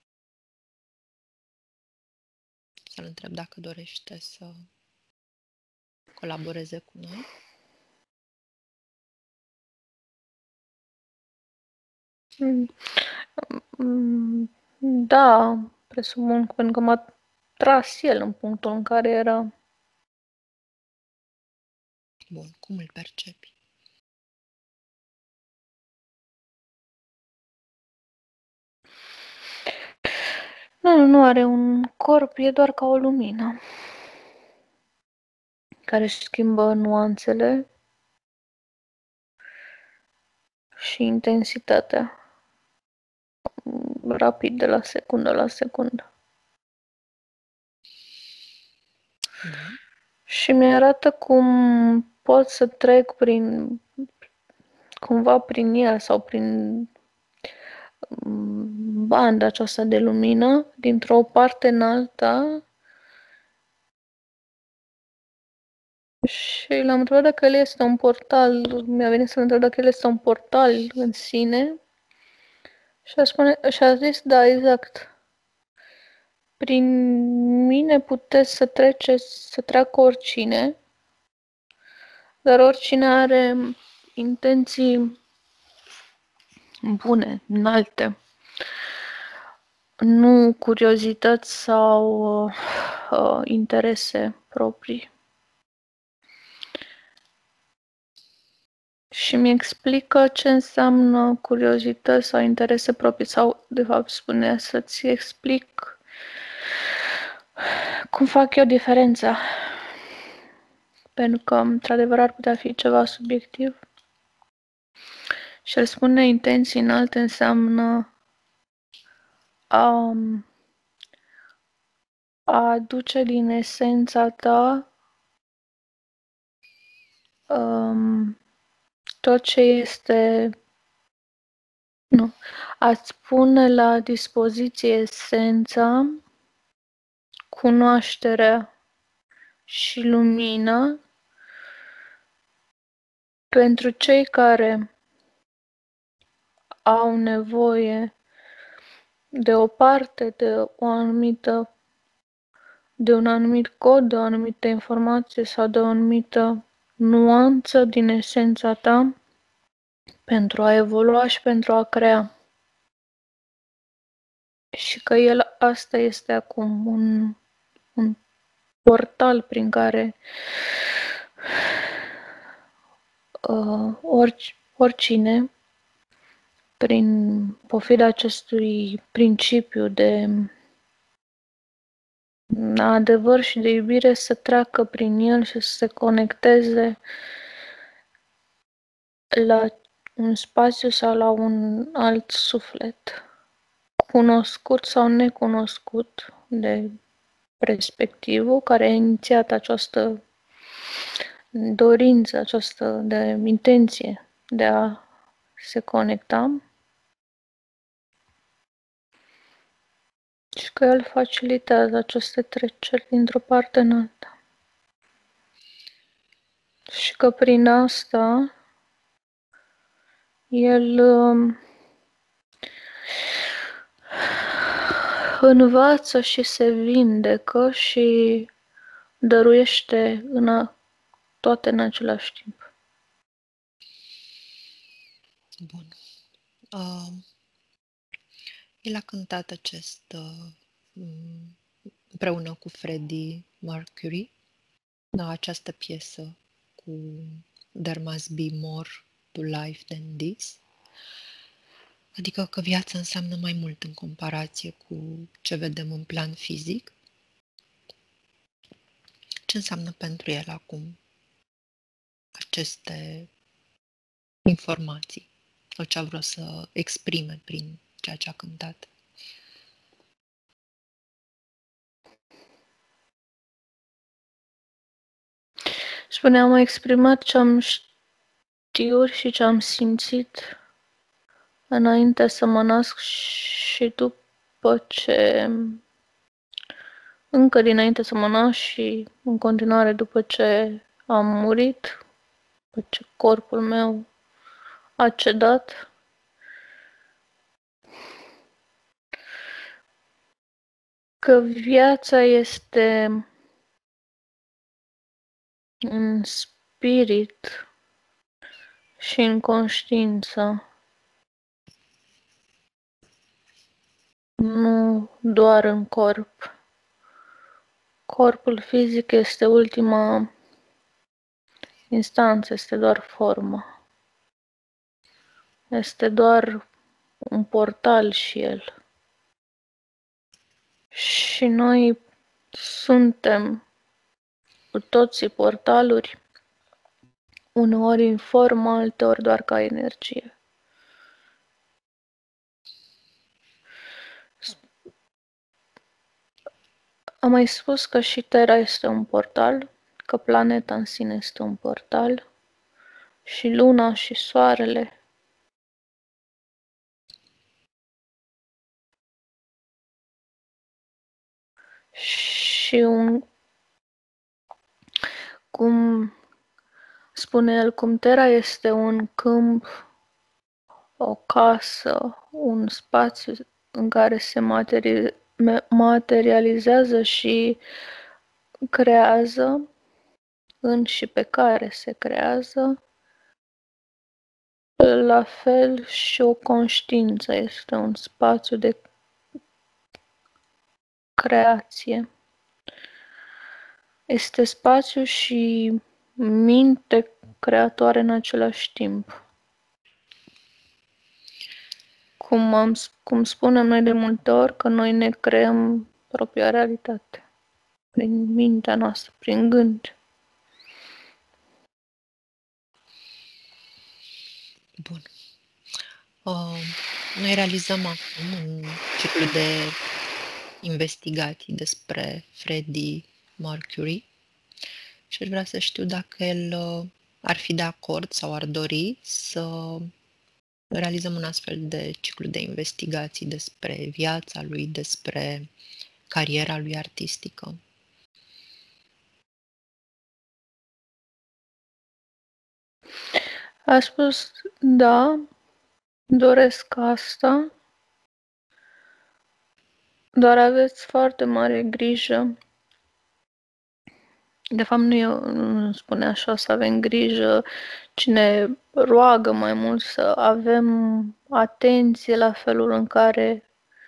Să-l întreb dacă dorește să colaboreze cu noi? Da, presupun că pentru că m-a tras el în punctul în care era. Bun, cum îl percepi? Nu, nu are un corp, e doar ca o lumină care își schimbă nuanțele și intensitatea rapid de la secundă la secundă. Bun. Și mi-arată cum pot să trec prin cumva prin el sau prin banda aceasta de lumină dintr-o parte în alta. Și l-am întrebat dacă el este un portal, mi-a venit să-l întreb dacă el este un portal în sine. Și a, spune, și a zis, da, exact. Prin mine puteți să treceți, să treacă oricine, dar oricine are intenții bune, înalte. Nu curiozități sau uh, interese proprii. Și mi explică ce înseamnă curiozități sau interese proprii. Sau, de fapt, spune să-ți explic cum fac eu diferența. Pentru că, într-adevăr, ar putea fi ceva subiectiv. Și el spune intenții înalte înseamnă a, a aduce din esența ta um, tot ce este, nu, a-ți pune la dispoziție esența, cunoașterea și lumina pentru cei care au nevoie de o parte, de o anumită, de un anumit cod, de o anumită informație sau de o anumită nuanță din esența ta pentru a evolua și pentru a crea. Și că el asta este acum, un, un portal prin care uh, orice, oricine, prin pofida acestui principiu de adevăr și de iubire, să treacă prin el și să se conecteze la un spațiu sau la un alt suflet, cunoscut sau necunoscut de respectivul, care a inițiat această dorință, această de intenție de a se conecta. Și că el facilitează aceste treceri dintr-o parte în alta. Și că prin asta el um, învață și se vindecă și dăruiește în a, toate în același timp. Bun. Uh, el a cântat acest uh, împreună cu Freddie Mercury, da, această piesă cu There must be more to life than this. Adică că viața înseamnă mai mult în comparație cu ce vedem în plan fizic. Ce înseamnă pentru el acum aceste informații sau ce a vrut să exprime prin ceea ce a cântat? Spuneam, am exprimat ce am știut și ce am simțit înainte să mă nasc și după ce, încă dinainte să mă nasc și în continuare după ce am murit, după ce corpul meu a cedat. că viața este în spirit și în conștiință, nu doar în corp. Corpul fizic este ultima instanță, este doar formă. Este doar un portal și el. Și noi suntem cu toții portaluri, uneori în formă, alteori doar ca energie. Am mai spus că și Terra este un portal, că planeta în sine este un portal, și Luna și Soarele. Și un, cum spune el, cum Terra este un câmp, o casă, un spațiu în care se materi- materializează și creează, în și pe care se creează, la fel și o conștiință este un spațiu de creație. Este spațiu și minte creatoare în același timp. Cum, am, cum spunem noi de multe ori, că noi ne creăm propria realitate. Prin mintea noastră, prin gând. Bun. Uh, noi realizăm acum un ciclu de investigații despre Freddie Mercury și aș vrea să știu dacă el uh, ar fi de acord sau ar dori să realizăm un astfel de ciclu de investigații despre viața lui, despre cariera lui artistică. A spus, da, doresc asta, doar aveți foarte mare grijă. De fapt, nu, eu, nu spune așa, să avem grijă, cine roagă mai mult să avem atenție la felul în care,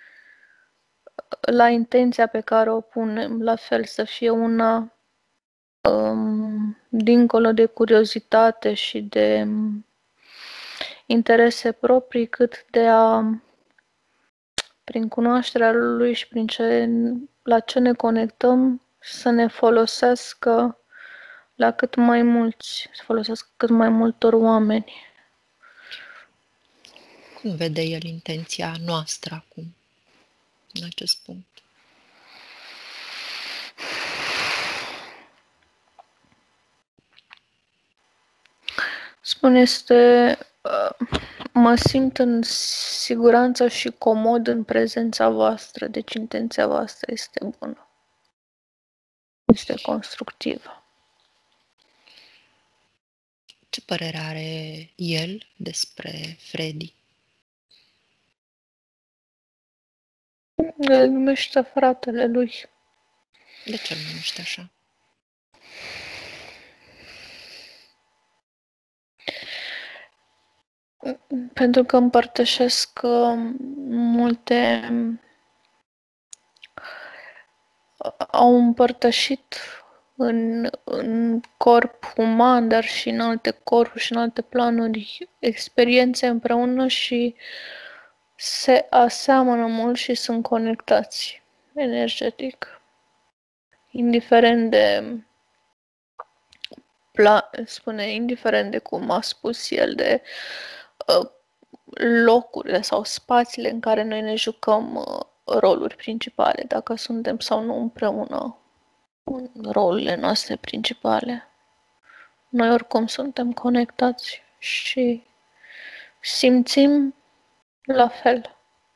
la intenția pe care o punem, la fel să fie una um, dincolo de curiozitate și de um, interese proprii, cât de a, prin cunoașterea lui și prin ce, la ce ne conectăm, să ne folosească la cât mai mulți, să folosească cât mai multor oameni. Cum vede el intenția noastră acum, în acest punct? Spune, este, uh, mă simt în siguranță și comod în prezența voastră, deci intenția voastră este bună. Este constructivă. Ce părere are el despre Freddie? El numește fratele lui. De ce îl numește așa? Pentru că împărtășesc multe, au împărtășit în, în corp uman, dar și în alte corpuri și în alte planuri, experiențe împreună și se aseamănă mult și sunt conectați energetic. Indiferent de, pla, spune, indiferent de cum a spus el, de uh, locurile sau spațiile în care noi ne jucăm uh, roluri principale, dacă suntem sau nu împreună în rolurile noastre principale. Noi oricum suntem conectați și simțim la fel.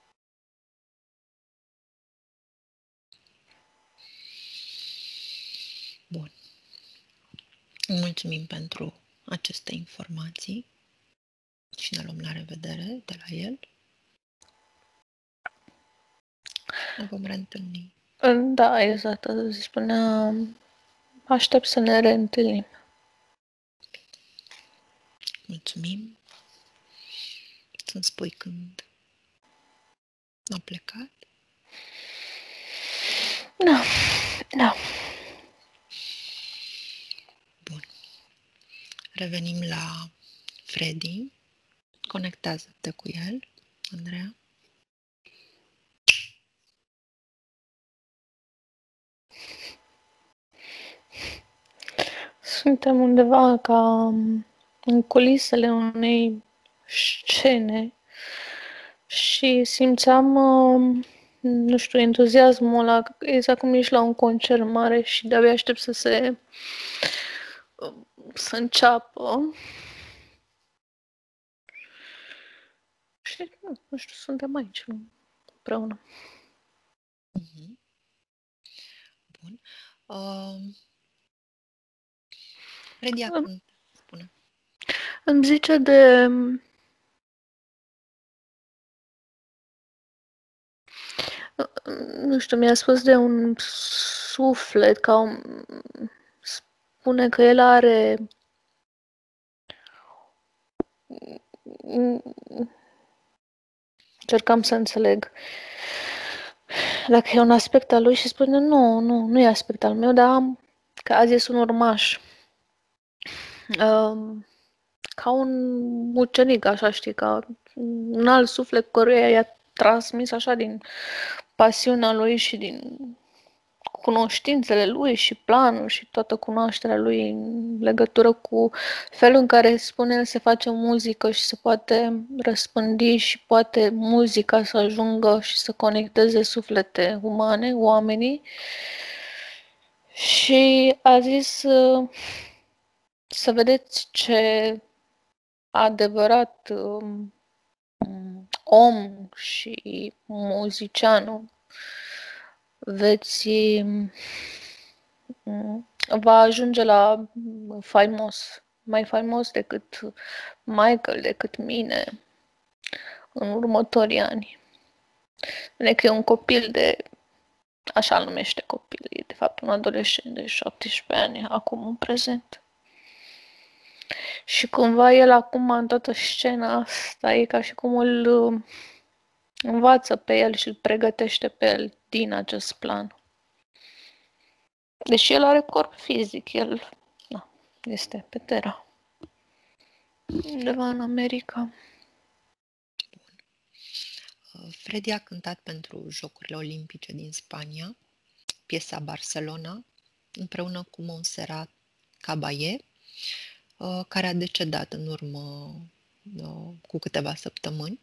Bun. Mulțumim pentru aceste informații și ne luăm la revedere de la el. Ne vom reîntâlni. Da, exact, îți spunea, aștept să ne reîntâlnim. Mulțumim. Să-mi spui când a plecat. Da, da. Bun. Revenim la Freddie. Conectează-te cu el, Andreea. Suntem undeva ca în culisele unei scene și simțeam, nu știu, entuziasmul ăla, exact cum ești la un concert mare și de-abia aștept să se să înceapă. Și, nu, nu știu, suntem aici împreună. Mm-hmm. Bun. Uh, Freddie, când spune. Îmi zice de nu știu, mi-a spus de un suflet, ca un, spune că el are încercam să înțeleg dacă e un aspect al lui și spune nu, nu, nu e aspect al meu, dar am, că azi e un urmaș. Um, ca un ucenic, așa, știi, ca un alt suflet căruia i-a transmis așa din pasiunea lui și din cunoștințele lui și planul și toată cunoașterea lui în legătură cu felul în care, spune el, se face muzică și se poate răspândi și poate muzica să ajungă și să conecteze suflete umane, oamenii. Și a zis să vedeți ce adevărat um, om și muzicianul veți va ajunge la faimos, mai faimos decât Michael, decât mine în următorii ani. Spune că e un copil de, așa îl numește copil, e de fapt un adolescent de șaptesprezece ani, acum în prezent. Și cumva el acum în toată scena asta e ca și cum îl învață pe el și îl pregătește pe el din acest plan. Deși el are corp fizic, el na, este pe Terra. Undeva în America. Freddie a cântat pentru Jocurile Olimpice din Spania, piesa Barcelona, împreună cu Montserrat care a decedat în urmă cu câteva săptămâni.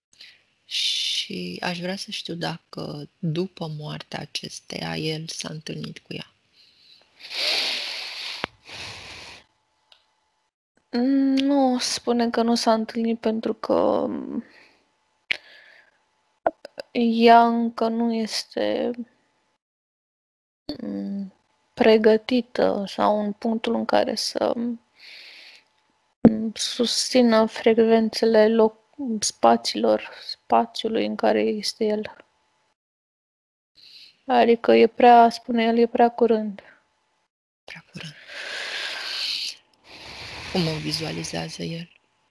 Și aș vrea să știu dacă după moartea acesteia el s-a întâlnit cu ea. Nu, spune că nu s-a întâlnit pentru că ea încă nu este pregătită sau în punctul în care să susțină frecvențele loc, spațiilor, spațiului în care este el. Adică e prea, spune el, e prea curând. Prea curând. Cum o vizualizează el?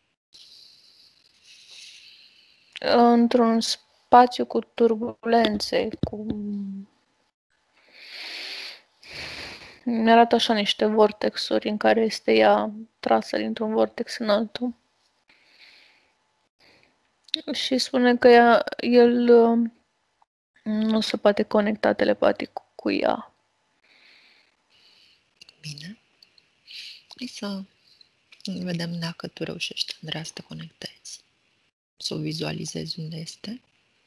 Într-un spațiu cu turbulențe, cu... Mi-arată așa niște vortexuri în care este ea trasă dintr-un vortex în altul. Și spune că ea, el nu se poate conecta telepatic cu ea. Bine. Hai să vedem dacă tu reușești, Andreea, să te conectezi. Să o vizualizezi unde este.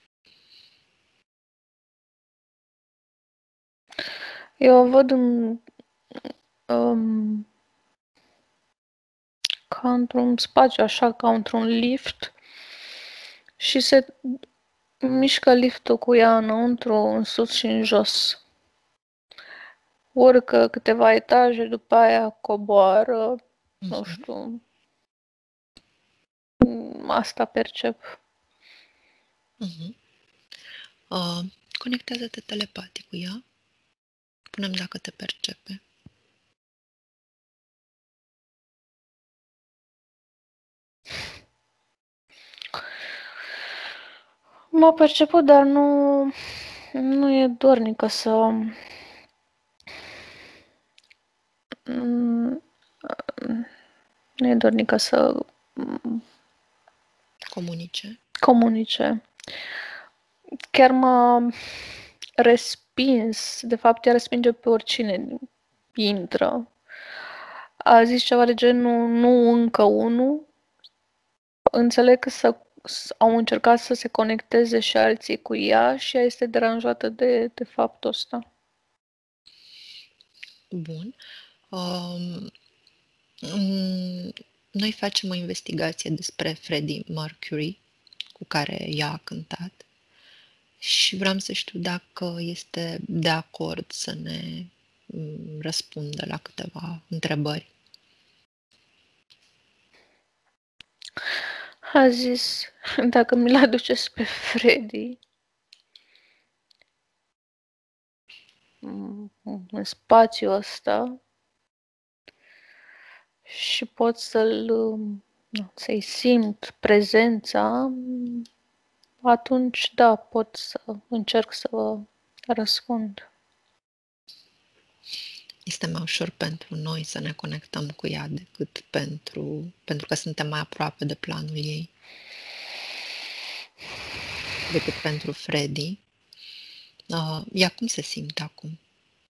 Eu o văd în, um, ca într-un spațiu, așa, ca într-un lift și se mișcă liftul cu ea înăuntru, în sus și în jos. Urcă câteva etaje, după aia coboară, uh-huh. Nu știu, asta percep. Uh-huh. Uh, Conectează-te telepatic cu ea. Punem dacă te percepe. M-a perceput, dar nu, nu e dornică să... Nu e dornică să Comunice. comunice. Chiar m-a respins, de fapt ea respinge pe oricine intră. A zis ceva de genul, nu încă unul. Înțeleg că să, au încercat să se conecteze și alții cu ea și ea este deranjată de, de faptul ăsta. Bun. Um, noi facem o investigație despre Freddie Mercury, cu care ea a cântat. Și vreau să știu dacă este de acord să ne răspundă la câteva întrebări. A zis, dacă mi-l aduceți pe Freddie în spațiul ăsta și pot să-l, să-i simt prezența, atunci da, pot să încerc să vă răspund. Este mai ușor pentru noi să ne conectăm cu ea decât pentru, pentru că suntem mai aproape de planul ei, decât pentru Freddie. Uh, ea cum se simte acum?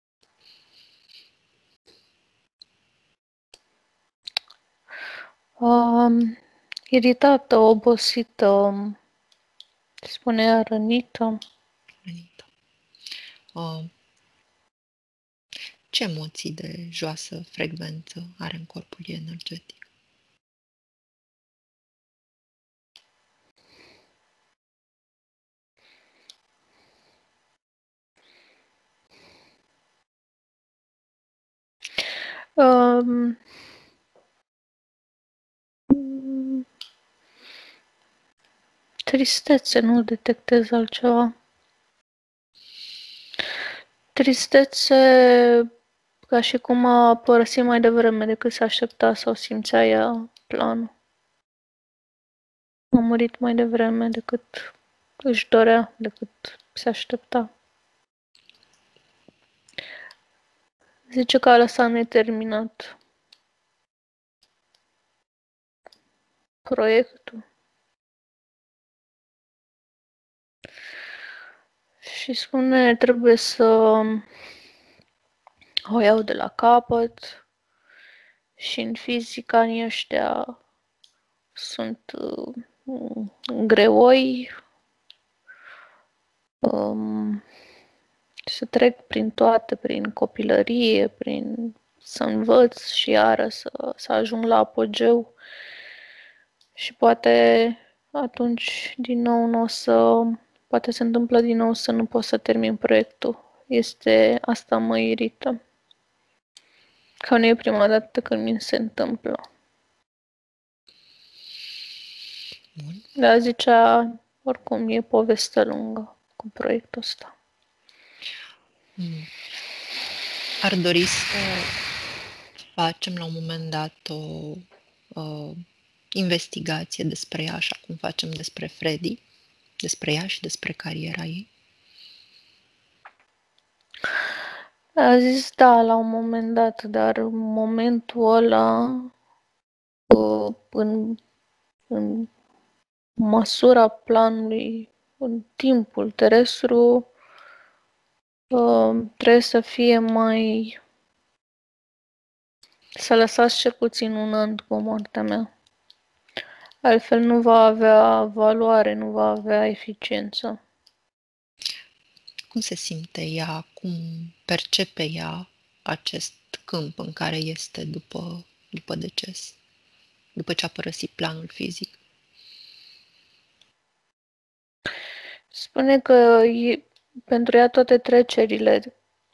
Um, iritată, obosită, spunea rănită. Rănită. Uh, ce emoții de joasă frecvență are în corpul ei energetic? Um, tristețe, nu detectez altceva. Tristețe ca și cum a părăsit mai devreme decât se aștepta sau simțea ea planul. A murit mai devreme decât își dorea, decât se aștepta. Zice că a lăsat neterminat proiectul. Și spune, trebuie să o iau de la capăt și în fizica în ăștia sunt uh, greoi, um, să trec prin toate, prin copilărie, prin să învăț și iară să, să ajung la apogeu și poate atunci din nou nu o să, poate se întâmplă din nou să nu pot să termin proiectul. Este, asta mă irită. Că nu e prima dată când mi se întâmplă. Bun. Dar zicea, oricum e poveste lungă cu proiectul ăsta. Mm. Ar dori să facem la un moment dat o uh, investigație despre ea, așa cum facem despre Freddie, despre ea și despre cariera ei. A zis da, la un moment dat, dar în momentul ăla, în, în măsura planului, în timpul terestru, trebuie să fie mai... să lăsați cel puțin un an după moartea mea. Altfel nu va avea valoare, nu va avea eficiență. Cum se simte ea, cum percepe ea acest câmp în care este după, după deces, după ce a părăsit planul fizic? Spune că e, pentru ea toate trecerile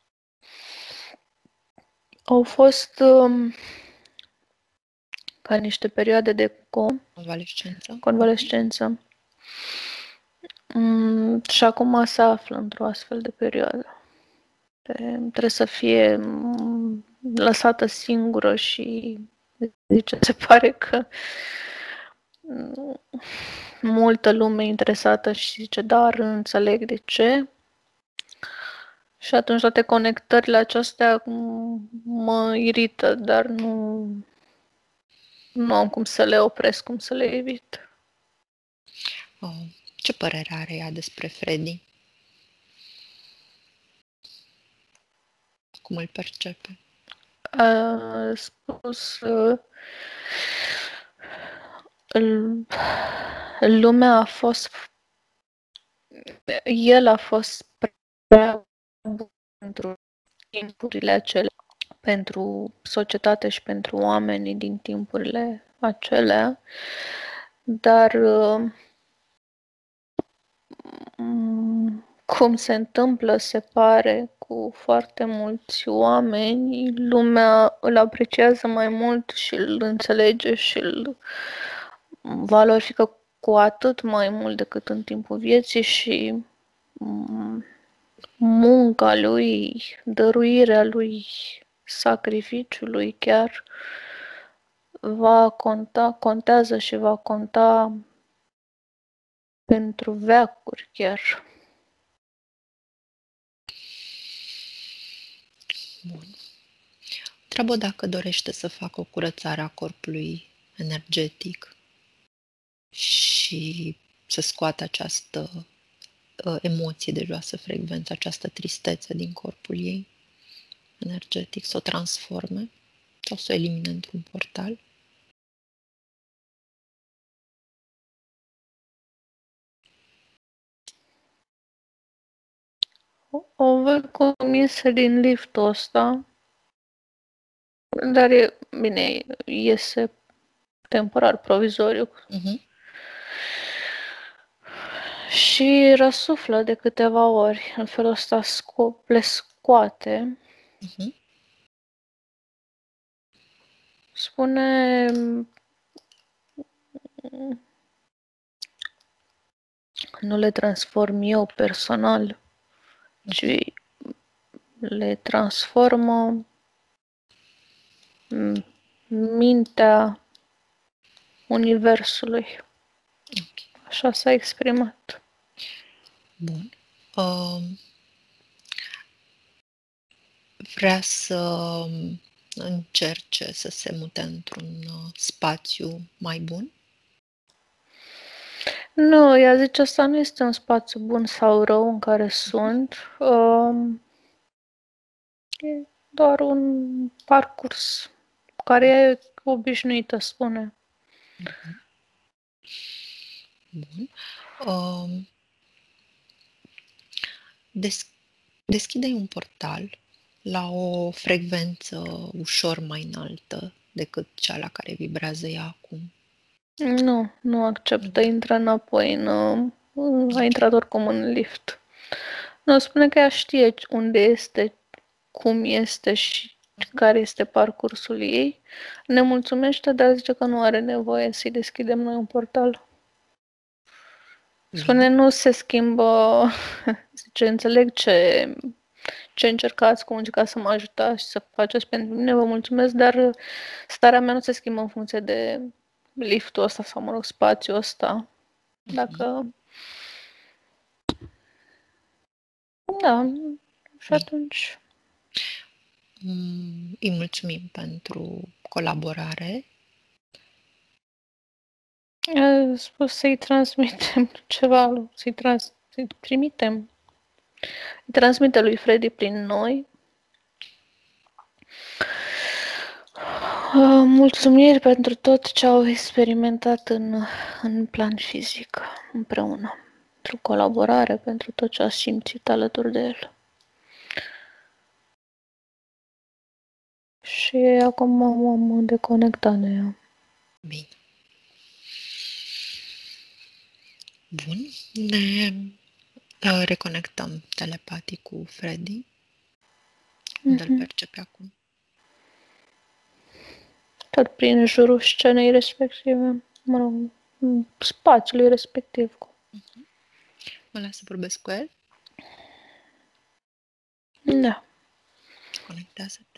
au fost um, ca niște perioade de com- Convalescență? convalescență. Mm, și acum se află într-o astfel de perioadă. Trebuie să fie mm, lăsată singură și zice, se pare că mm, multă lume interesată și zice, dar înțeleg de ce. Și atunci toate conectările acestea mm, mă irită, dar nu, nu am cum să le opresc, cum să le evit. Oh, ce părere are ea despre Freddie? Cum îl percepe? A spus uh, lumea a fost el a fost prea bun pentru timpurile acelea, pentru societate și pentru oamenii din timpurile acelea, dar uh, cum se întâmplă, se pare, cu foarte mulți oameni, lumea îl apreciază mai mult și îl înțelege și îl valorifică cu atât mai mult decât în timpul vieții și munca lui, dăruirea lui, sacrificiul lui chiar va conta, contează și va conta pentru veacuri chiar. Bun. Întreabă dacă dorește să facă o curățare a corpului energetic și să scoată această uh, emoție de joasă frecvență, această tristețe din corpul ei energetic, să o transforme sau să o elimine într-un portal. O văd comisă din liftul ăsta, dar e, bine, iese temporar, provizoriu. Uh-huh. Și răsuflă de câteva ori. În felul ăsta sco- le scoate. Uh-huh. Spune... Nu le transform eu personal, ci le transformă mintea universului. Okay. Așa s-a exprimat. Bun. Uh, vrea să încerce să se mute într-un uh, spațiu mai bun? Nu, ea zice asta nu este un spațiu bun sau rău în care sunt. Um, e doar un parcurs care e obișnuită, spune. Uh-huh. Bun. Um, des- deschide un portal la o frecvență ușor mai înaltă decât cea la care vibrează ea acum. Nu, nu acceptă, intră înapoi în... Uh, a intrat oricum în lift. Nu, spune că ea știe unde este, cum este și care este parcursul ei. Ne mulțumește, dar zice că nu are nevoie să-i deschidem noi un portal. Spune, nu se schimbă, zice, înțeleg ce, ce încercați, cum încercați să mă ajutați și să faceți pentru mine, vă mulțumesc, dar starea mea nu se schimbă în funcție de liftul ăsta sau, mă rog, spațiul ăsta. Dacă... Da, și atunci... Îi mulțumim pentru colaborare. A spus să-i transmitem ceva, să-i, trans- să-i trimitem. Îi transmite lui Freddie prin noi. Mulțumiri pentru tot ce au experimentat în, în plan fizic, împreună. Pentru colaborare, pentru tot ce a simțit alături de el. Și acum m-am deconectat de ea. Bine. Bun. Ne uh, reconectăm telepatic cu Freddie. Unde mm-hmm. îl percepe acum? Tot prin jurul scenei respective, mă rog, spațiului respectiv. Uh-huh. Mă las să vorbesc cu el? Da. Conectează-te.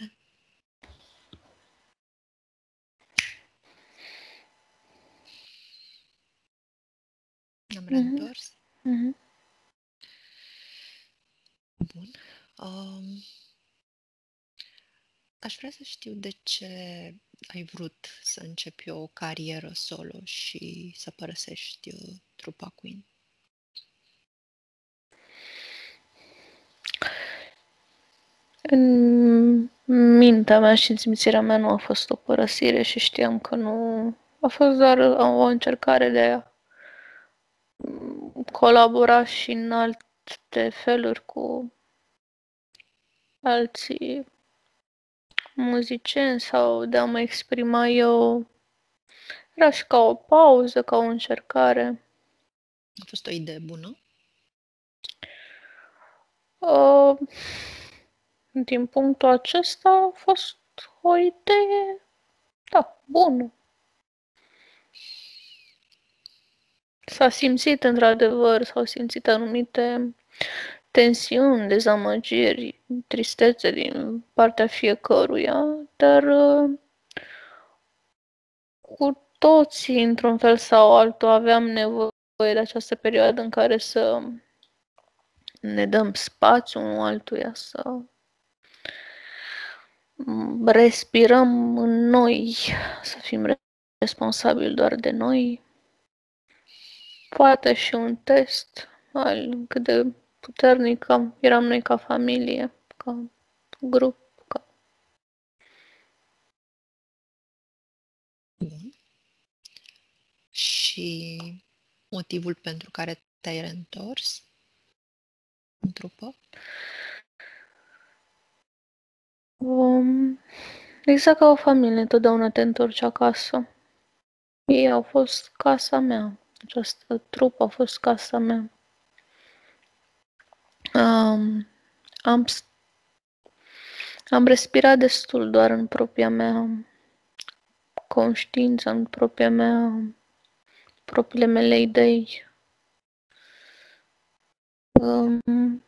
Am Mhm. reîntors. Mhm. Bun. Um, aș vrea să știu de ce ai vrut să începi o carieră solo și să părăsești uh, trupa Queen. În mintea mea și în simțirea mea nu a fost o părăsire și știam că nu... A fost doar o încercare de a colabora și în alte feluri cu alții muzicieni sau de a mă exprima eu. Era și ca o pauză, ca o încercare. A fost o idee bună? Uh, din punctul acesta a fost o idee, da, bună. S-a simțit într-adevăr, s-au simțit anumite tensiuni, dezamăgiri, tristețe din partea fiecăruia, dar uh, cu toții, într-un fel sau altul, aveam nevoie de această perioadă în care să ne dăm spațiu unul altuia, să respirăm în noi, să fim responsabili doar de noi. Poate și un test al cât de puternic eram noi ca familie, ca grup. Ca... Bun. Și motivul pentru care te-ai reîntors în trupă? Um, exact ca o familie, întotdeauna te întorci acasă. Ei au fost casa mea. Această trupă a fost casa mea. Um, am, am respirat destul doar în propria mea conștiință, în propria mea, propriile mele idei. Um,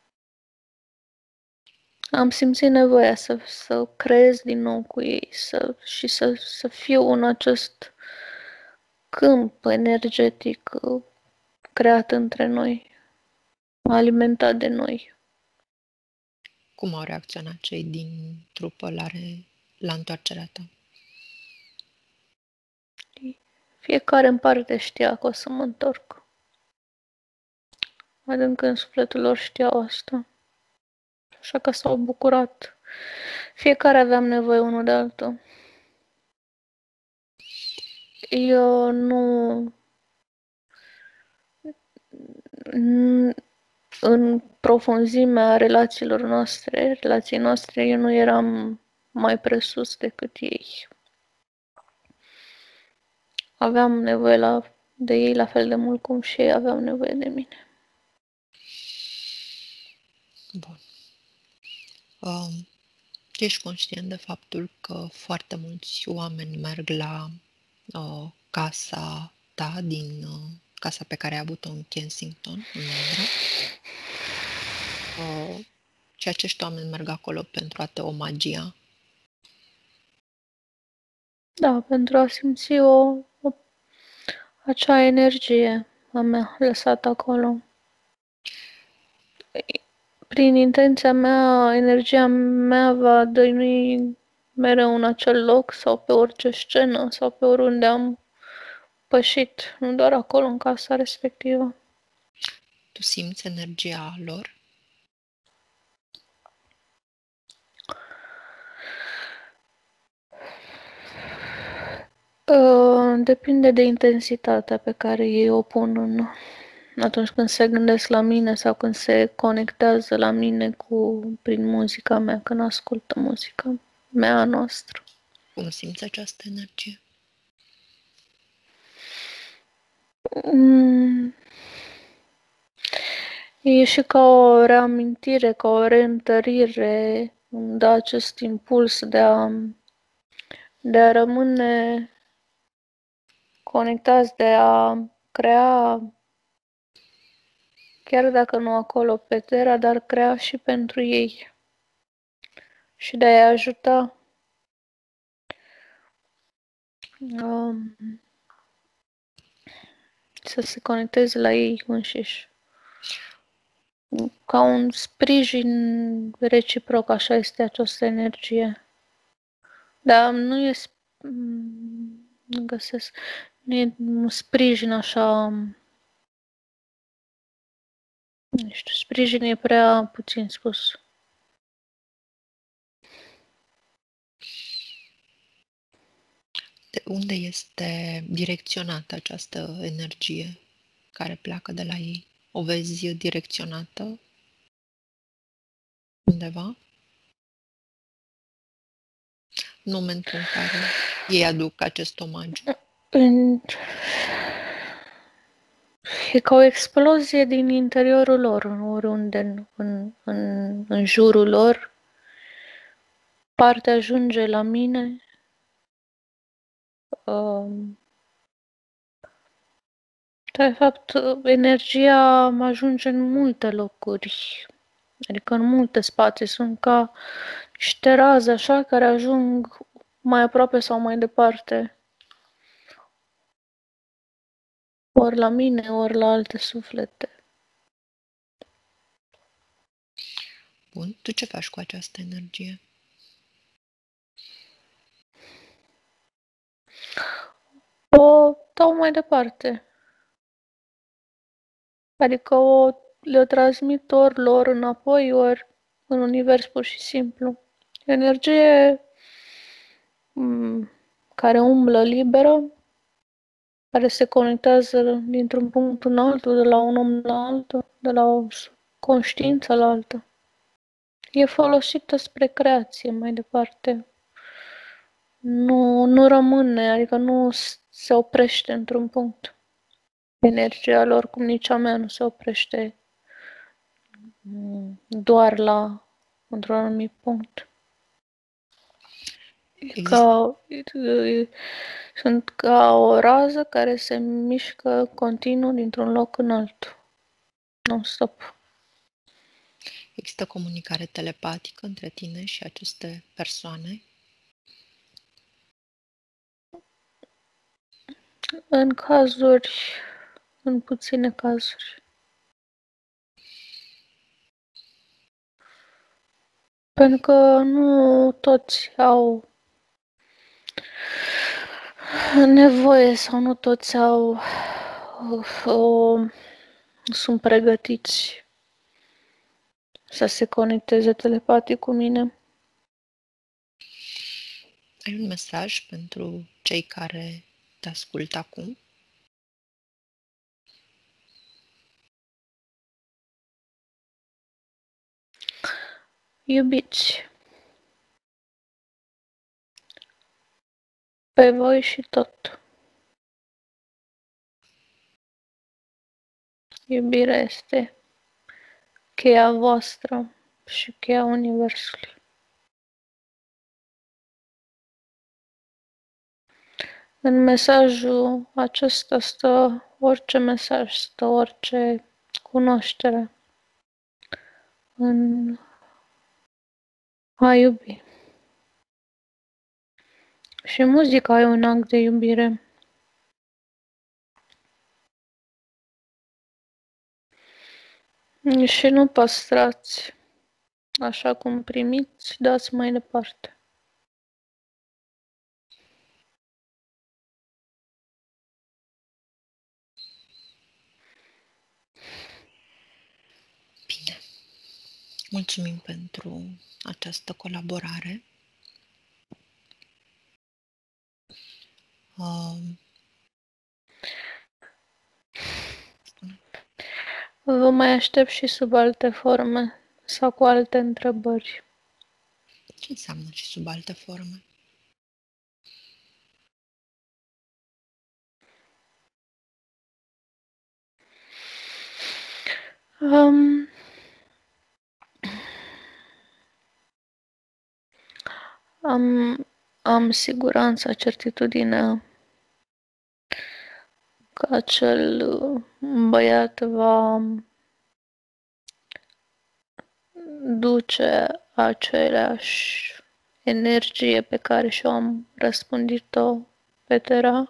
am simțit nevoia să, să creez din nou cu ei să, și să, să fiu în acest câmp energetic uh, creat între noi, alimentat de noi. Cum au reacționat cei din trupă la, re... la întoarcerea ta? Fiecare în parte știa că o să mă întorc. Adânc în sufletul lor știau asta. Așa că s-au bucurat. Fiecare aveam nevoie unul de altul. Eu nu... În profunzimea relațiilor noastre, relației noastre, eu nu eram mai presus decât ei. Aveam nevoie la, de ei la fel de mult cum și ei aveau nevoie de mine. Bun. Um, ești conștient de faptul că foarte mulți oameni merg la uh, casa ta, din uh, casa pe care ai avut-o în Kensington, în Londra. Uh, și acești oameni merg acolo pentru a te omagia. Da, pentru a simți o, o acea energie a mea lăsată acolo. Prin intenția mea, energia mea va dăinui mereu în acel loc sau pe orice scenă sau pe oriunde am pășit, nu doar acolo, în casa respectivă. Tu simți energia lor? Uh, depinde de intensitatea pe care ei o pun în atunci când se gândesc la mine sau când se conectează la mine cu, prin muzica mea, când ascultă muzica mea, a noastră. Cum simți această energie? Mm. E și ca o reamintire, ca o reîntărire, îmi dă acest impuls de a, de a rămâne conectați, de a crea chiar dacă nu acolo pe Terra, dar crea și pentru ei. Și de a ajuta um, să se conecteze la ei înșiși. Ca un sprijin reciproc, așa este această energie. Dar nu e, nu găsesc, nu e un sprijin așa, nu știu, sprijin e prea puțin spus. De unde este direcționată această energie care pleacă de la ei? O vezi direcționată undeva? În momentul în care ei aduc acest omagiu. În... E ca o explozie din interiorul lor, oriunde în, în, în, în jurul lor. Partea ajunge la mine. Um, de fapt, energia ajunge în multe locuri. Adică în multe spații. Sunt ca niște raze așa care ajung mai aproape sau mai departe. Ori la mine, ori la alte suflete. Bun, tu ce faci cu această energie? O dau mai departe. Adică o, le transmit ori lor înapoi, ori în univers pur și simplu. Energie m- care umblă liberă, care se conectează dintr-un punct în altul, de la un om la altul, de la o conștiință la alta. E folosită spre creație mai departe. Nu, nu rămâne, adică nu se oprește într-un punct. Energia lor, cum nici a mea, nu se oprește doar la într-un anumit punct. Ca, sunt ca o rază care se mișcă continuu dintr-un loc în altul. Non-stop. Există comunicare telepatică între tine și aceste persoane? În cazuri, în puține cazuri. Pentru că nu toți au nevoie sau nu toți au o, sunt pregătiți să se conecteze telepatic cu mine. Ai un mesaj pentru cei care te ascultă acum? Iubiți pe voi și tot. Iubirea este cheia voastră și cheia Universului. În mesajul acesta stă orice mesaj, stă orice cunoaștere în a iubi. Și muzica e un act de iubire. Și nu păstrați, așa cum primiți, dați mai departe. Bine. Mulțumim pentru această colaborare. Uh, Vă mai aștept și sub alte forme sau cu alte întrebări. ce înseamnă și sub alte forme? Um, am, am siguranța, certitudinea că acel băiat va duce aceleași energie pe care și-o am răspândit-o pe Terra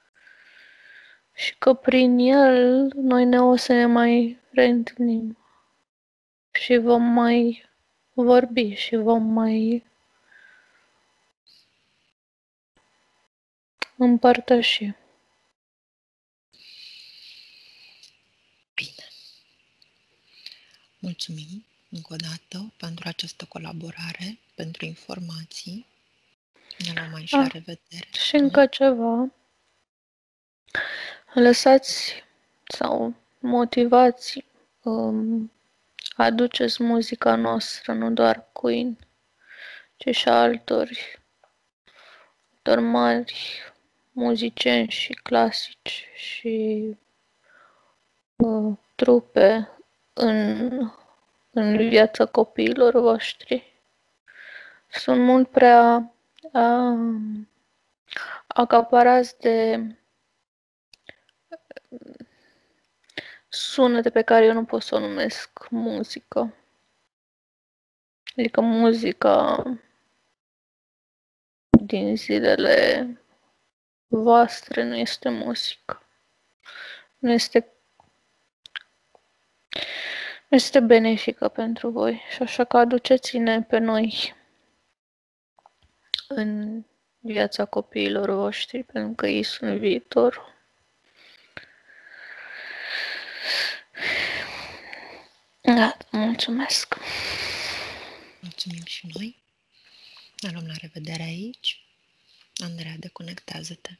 și că prin el noi ne o să ne mai reîntâlnim și vom mai vorbi și vom mai împărtăși. Bine. Mulțumim încă o dată pentru această colaborare, pentru informații. Ne luăm aici ah, la revedere. Și încă ceva. Lăsați sau motivați, um, aduceți muzica noastră, nu doar Queen, ci și altor, altor mari muzicieni și clasici și uh, trupe în, în viața copiilor voștri. Sunt mult prea uh, acaparați de sunete pe care eu nu pot să o numesc muzică. Adică muzica din zilele voastre nu este muzică. Nu este, nu este benefică pentru voi. Și așa că aduceți-ne pe noi în viața copiilor voștri, pentru că ei sunt viitorul. Da, mulțumesc. Mulțumim și noi. Ne luăm la revedere aici. Andreea, deconectează-te.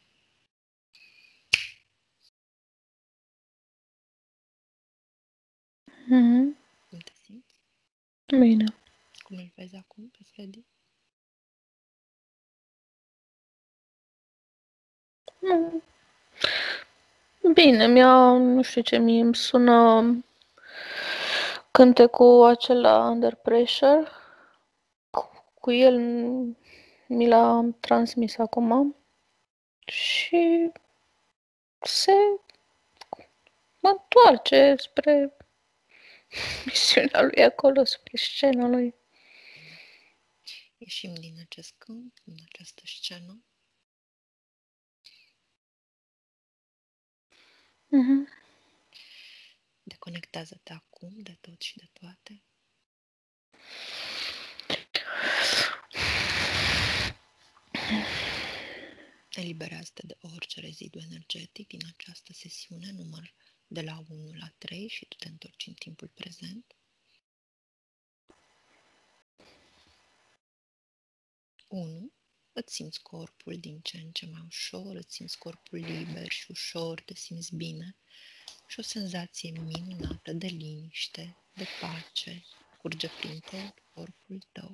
Mm-hmm. Cum te simți? Bine. Cum îl vezi acum pe Freddie? Mm. Bine, mi-a, nu știu ce, mie îmi sună cântecul acela Under Pressure. Cu el mi l-a transmis acum și se întoarce spre misiunea lui acolo, spre scena lui. Ieșim din acest câmp, din această scenă. Mm-hmm. Deconectează-te acum de tot și de toate. Eliberează-te de orice rezidu energetic din această sesiune, număr de la unu la trei și tu te întorci în timpul prezent. unu. Îți simți corpul din ce în ce mai ușor, îți simți corpul liber și ușor, te simți bine și o senzație minunată de liniște, de pace, curge prin tot corpul tău.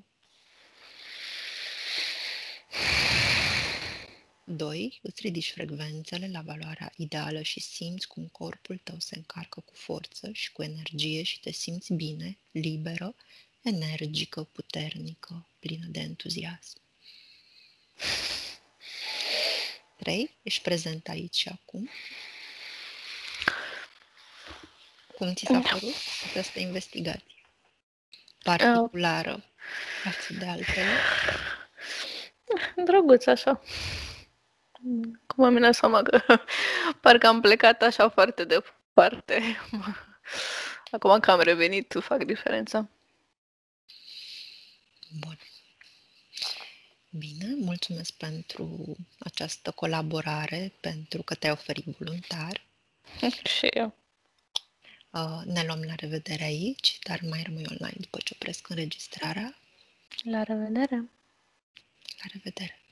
doi. Îți ridici frecvențele la valoarea ideală și simți cum corpul tău se încarcă cu forță și cu energie și te simți bine, liberă, energică, puternică, plină de entuziasm. trei. Ești prezent aici și acum. Cum ți s-a părut această investigație particulară față de altele? Drăguț așa. Cum am dat seama că parcă am plecat așa foarte departe. Acum că am revenit, fac diferența. Bun. Bine, mulțumesc pentru această colaborare, pentru că te-ai oferit voluntar. Și eu. Uh, ne luăm la revedere aici, dar mai rămâi online după ce opresc înregistrarea. La revedere! La revedere!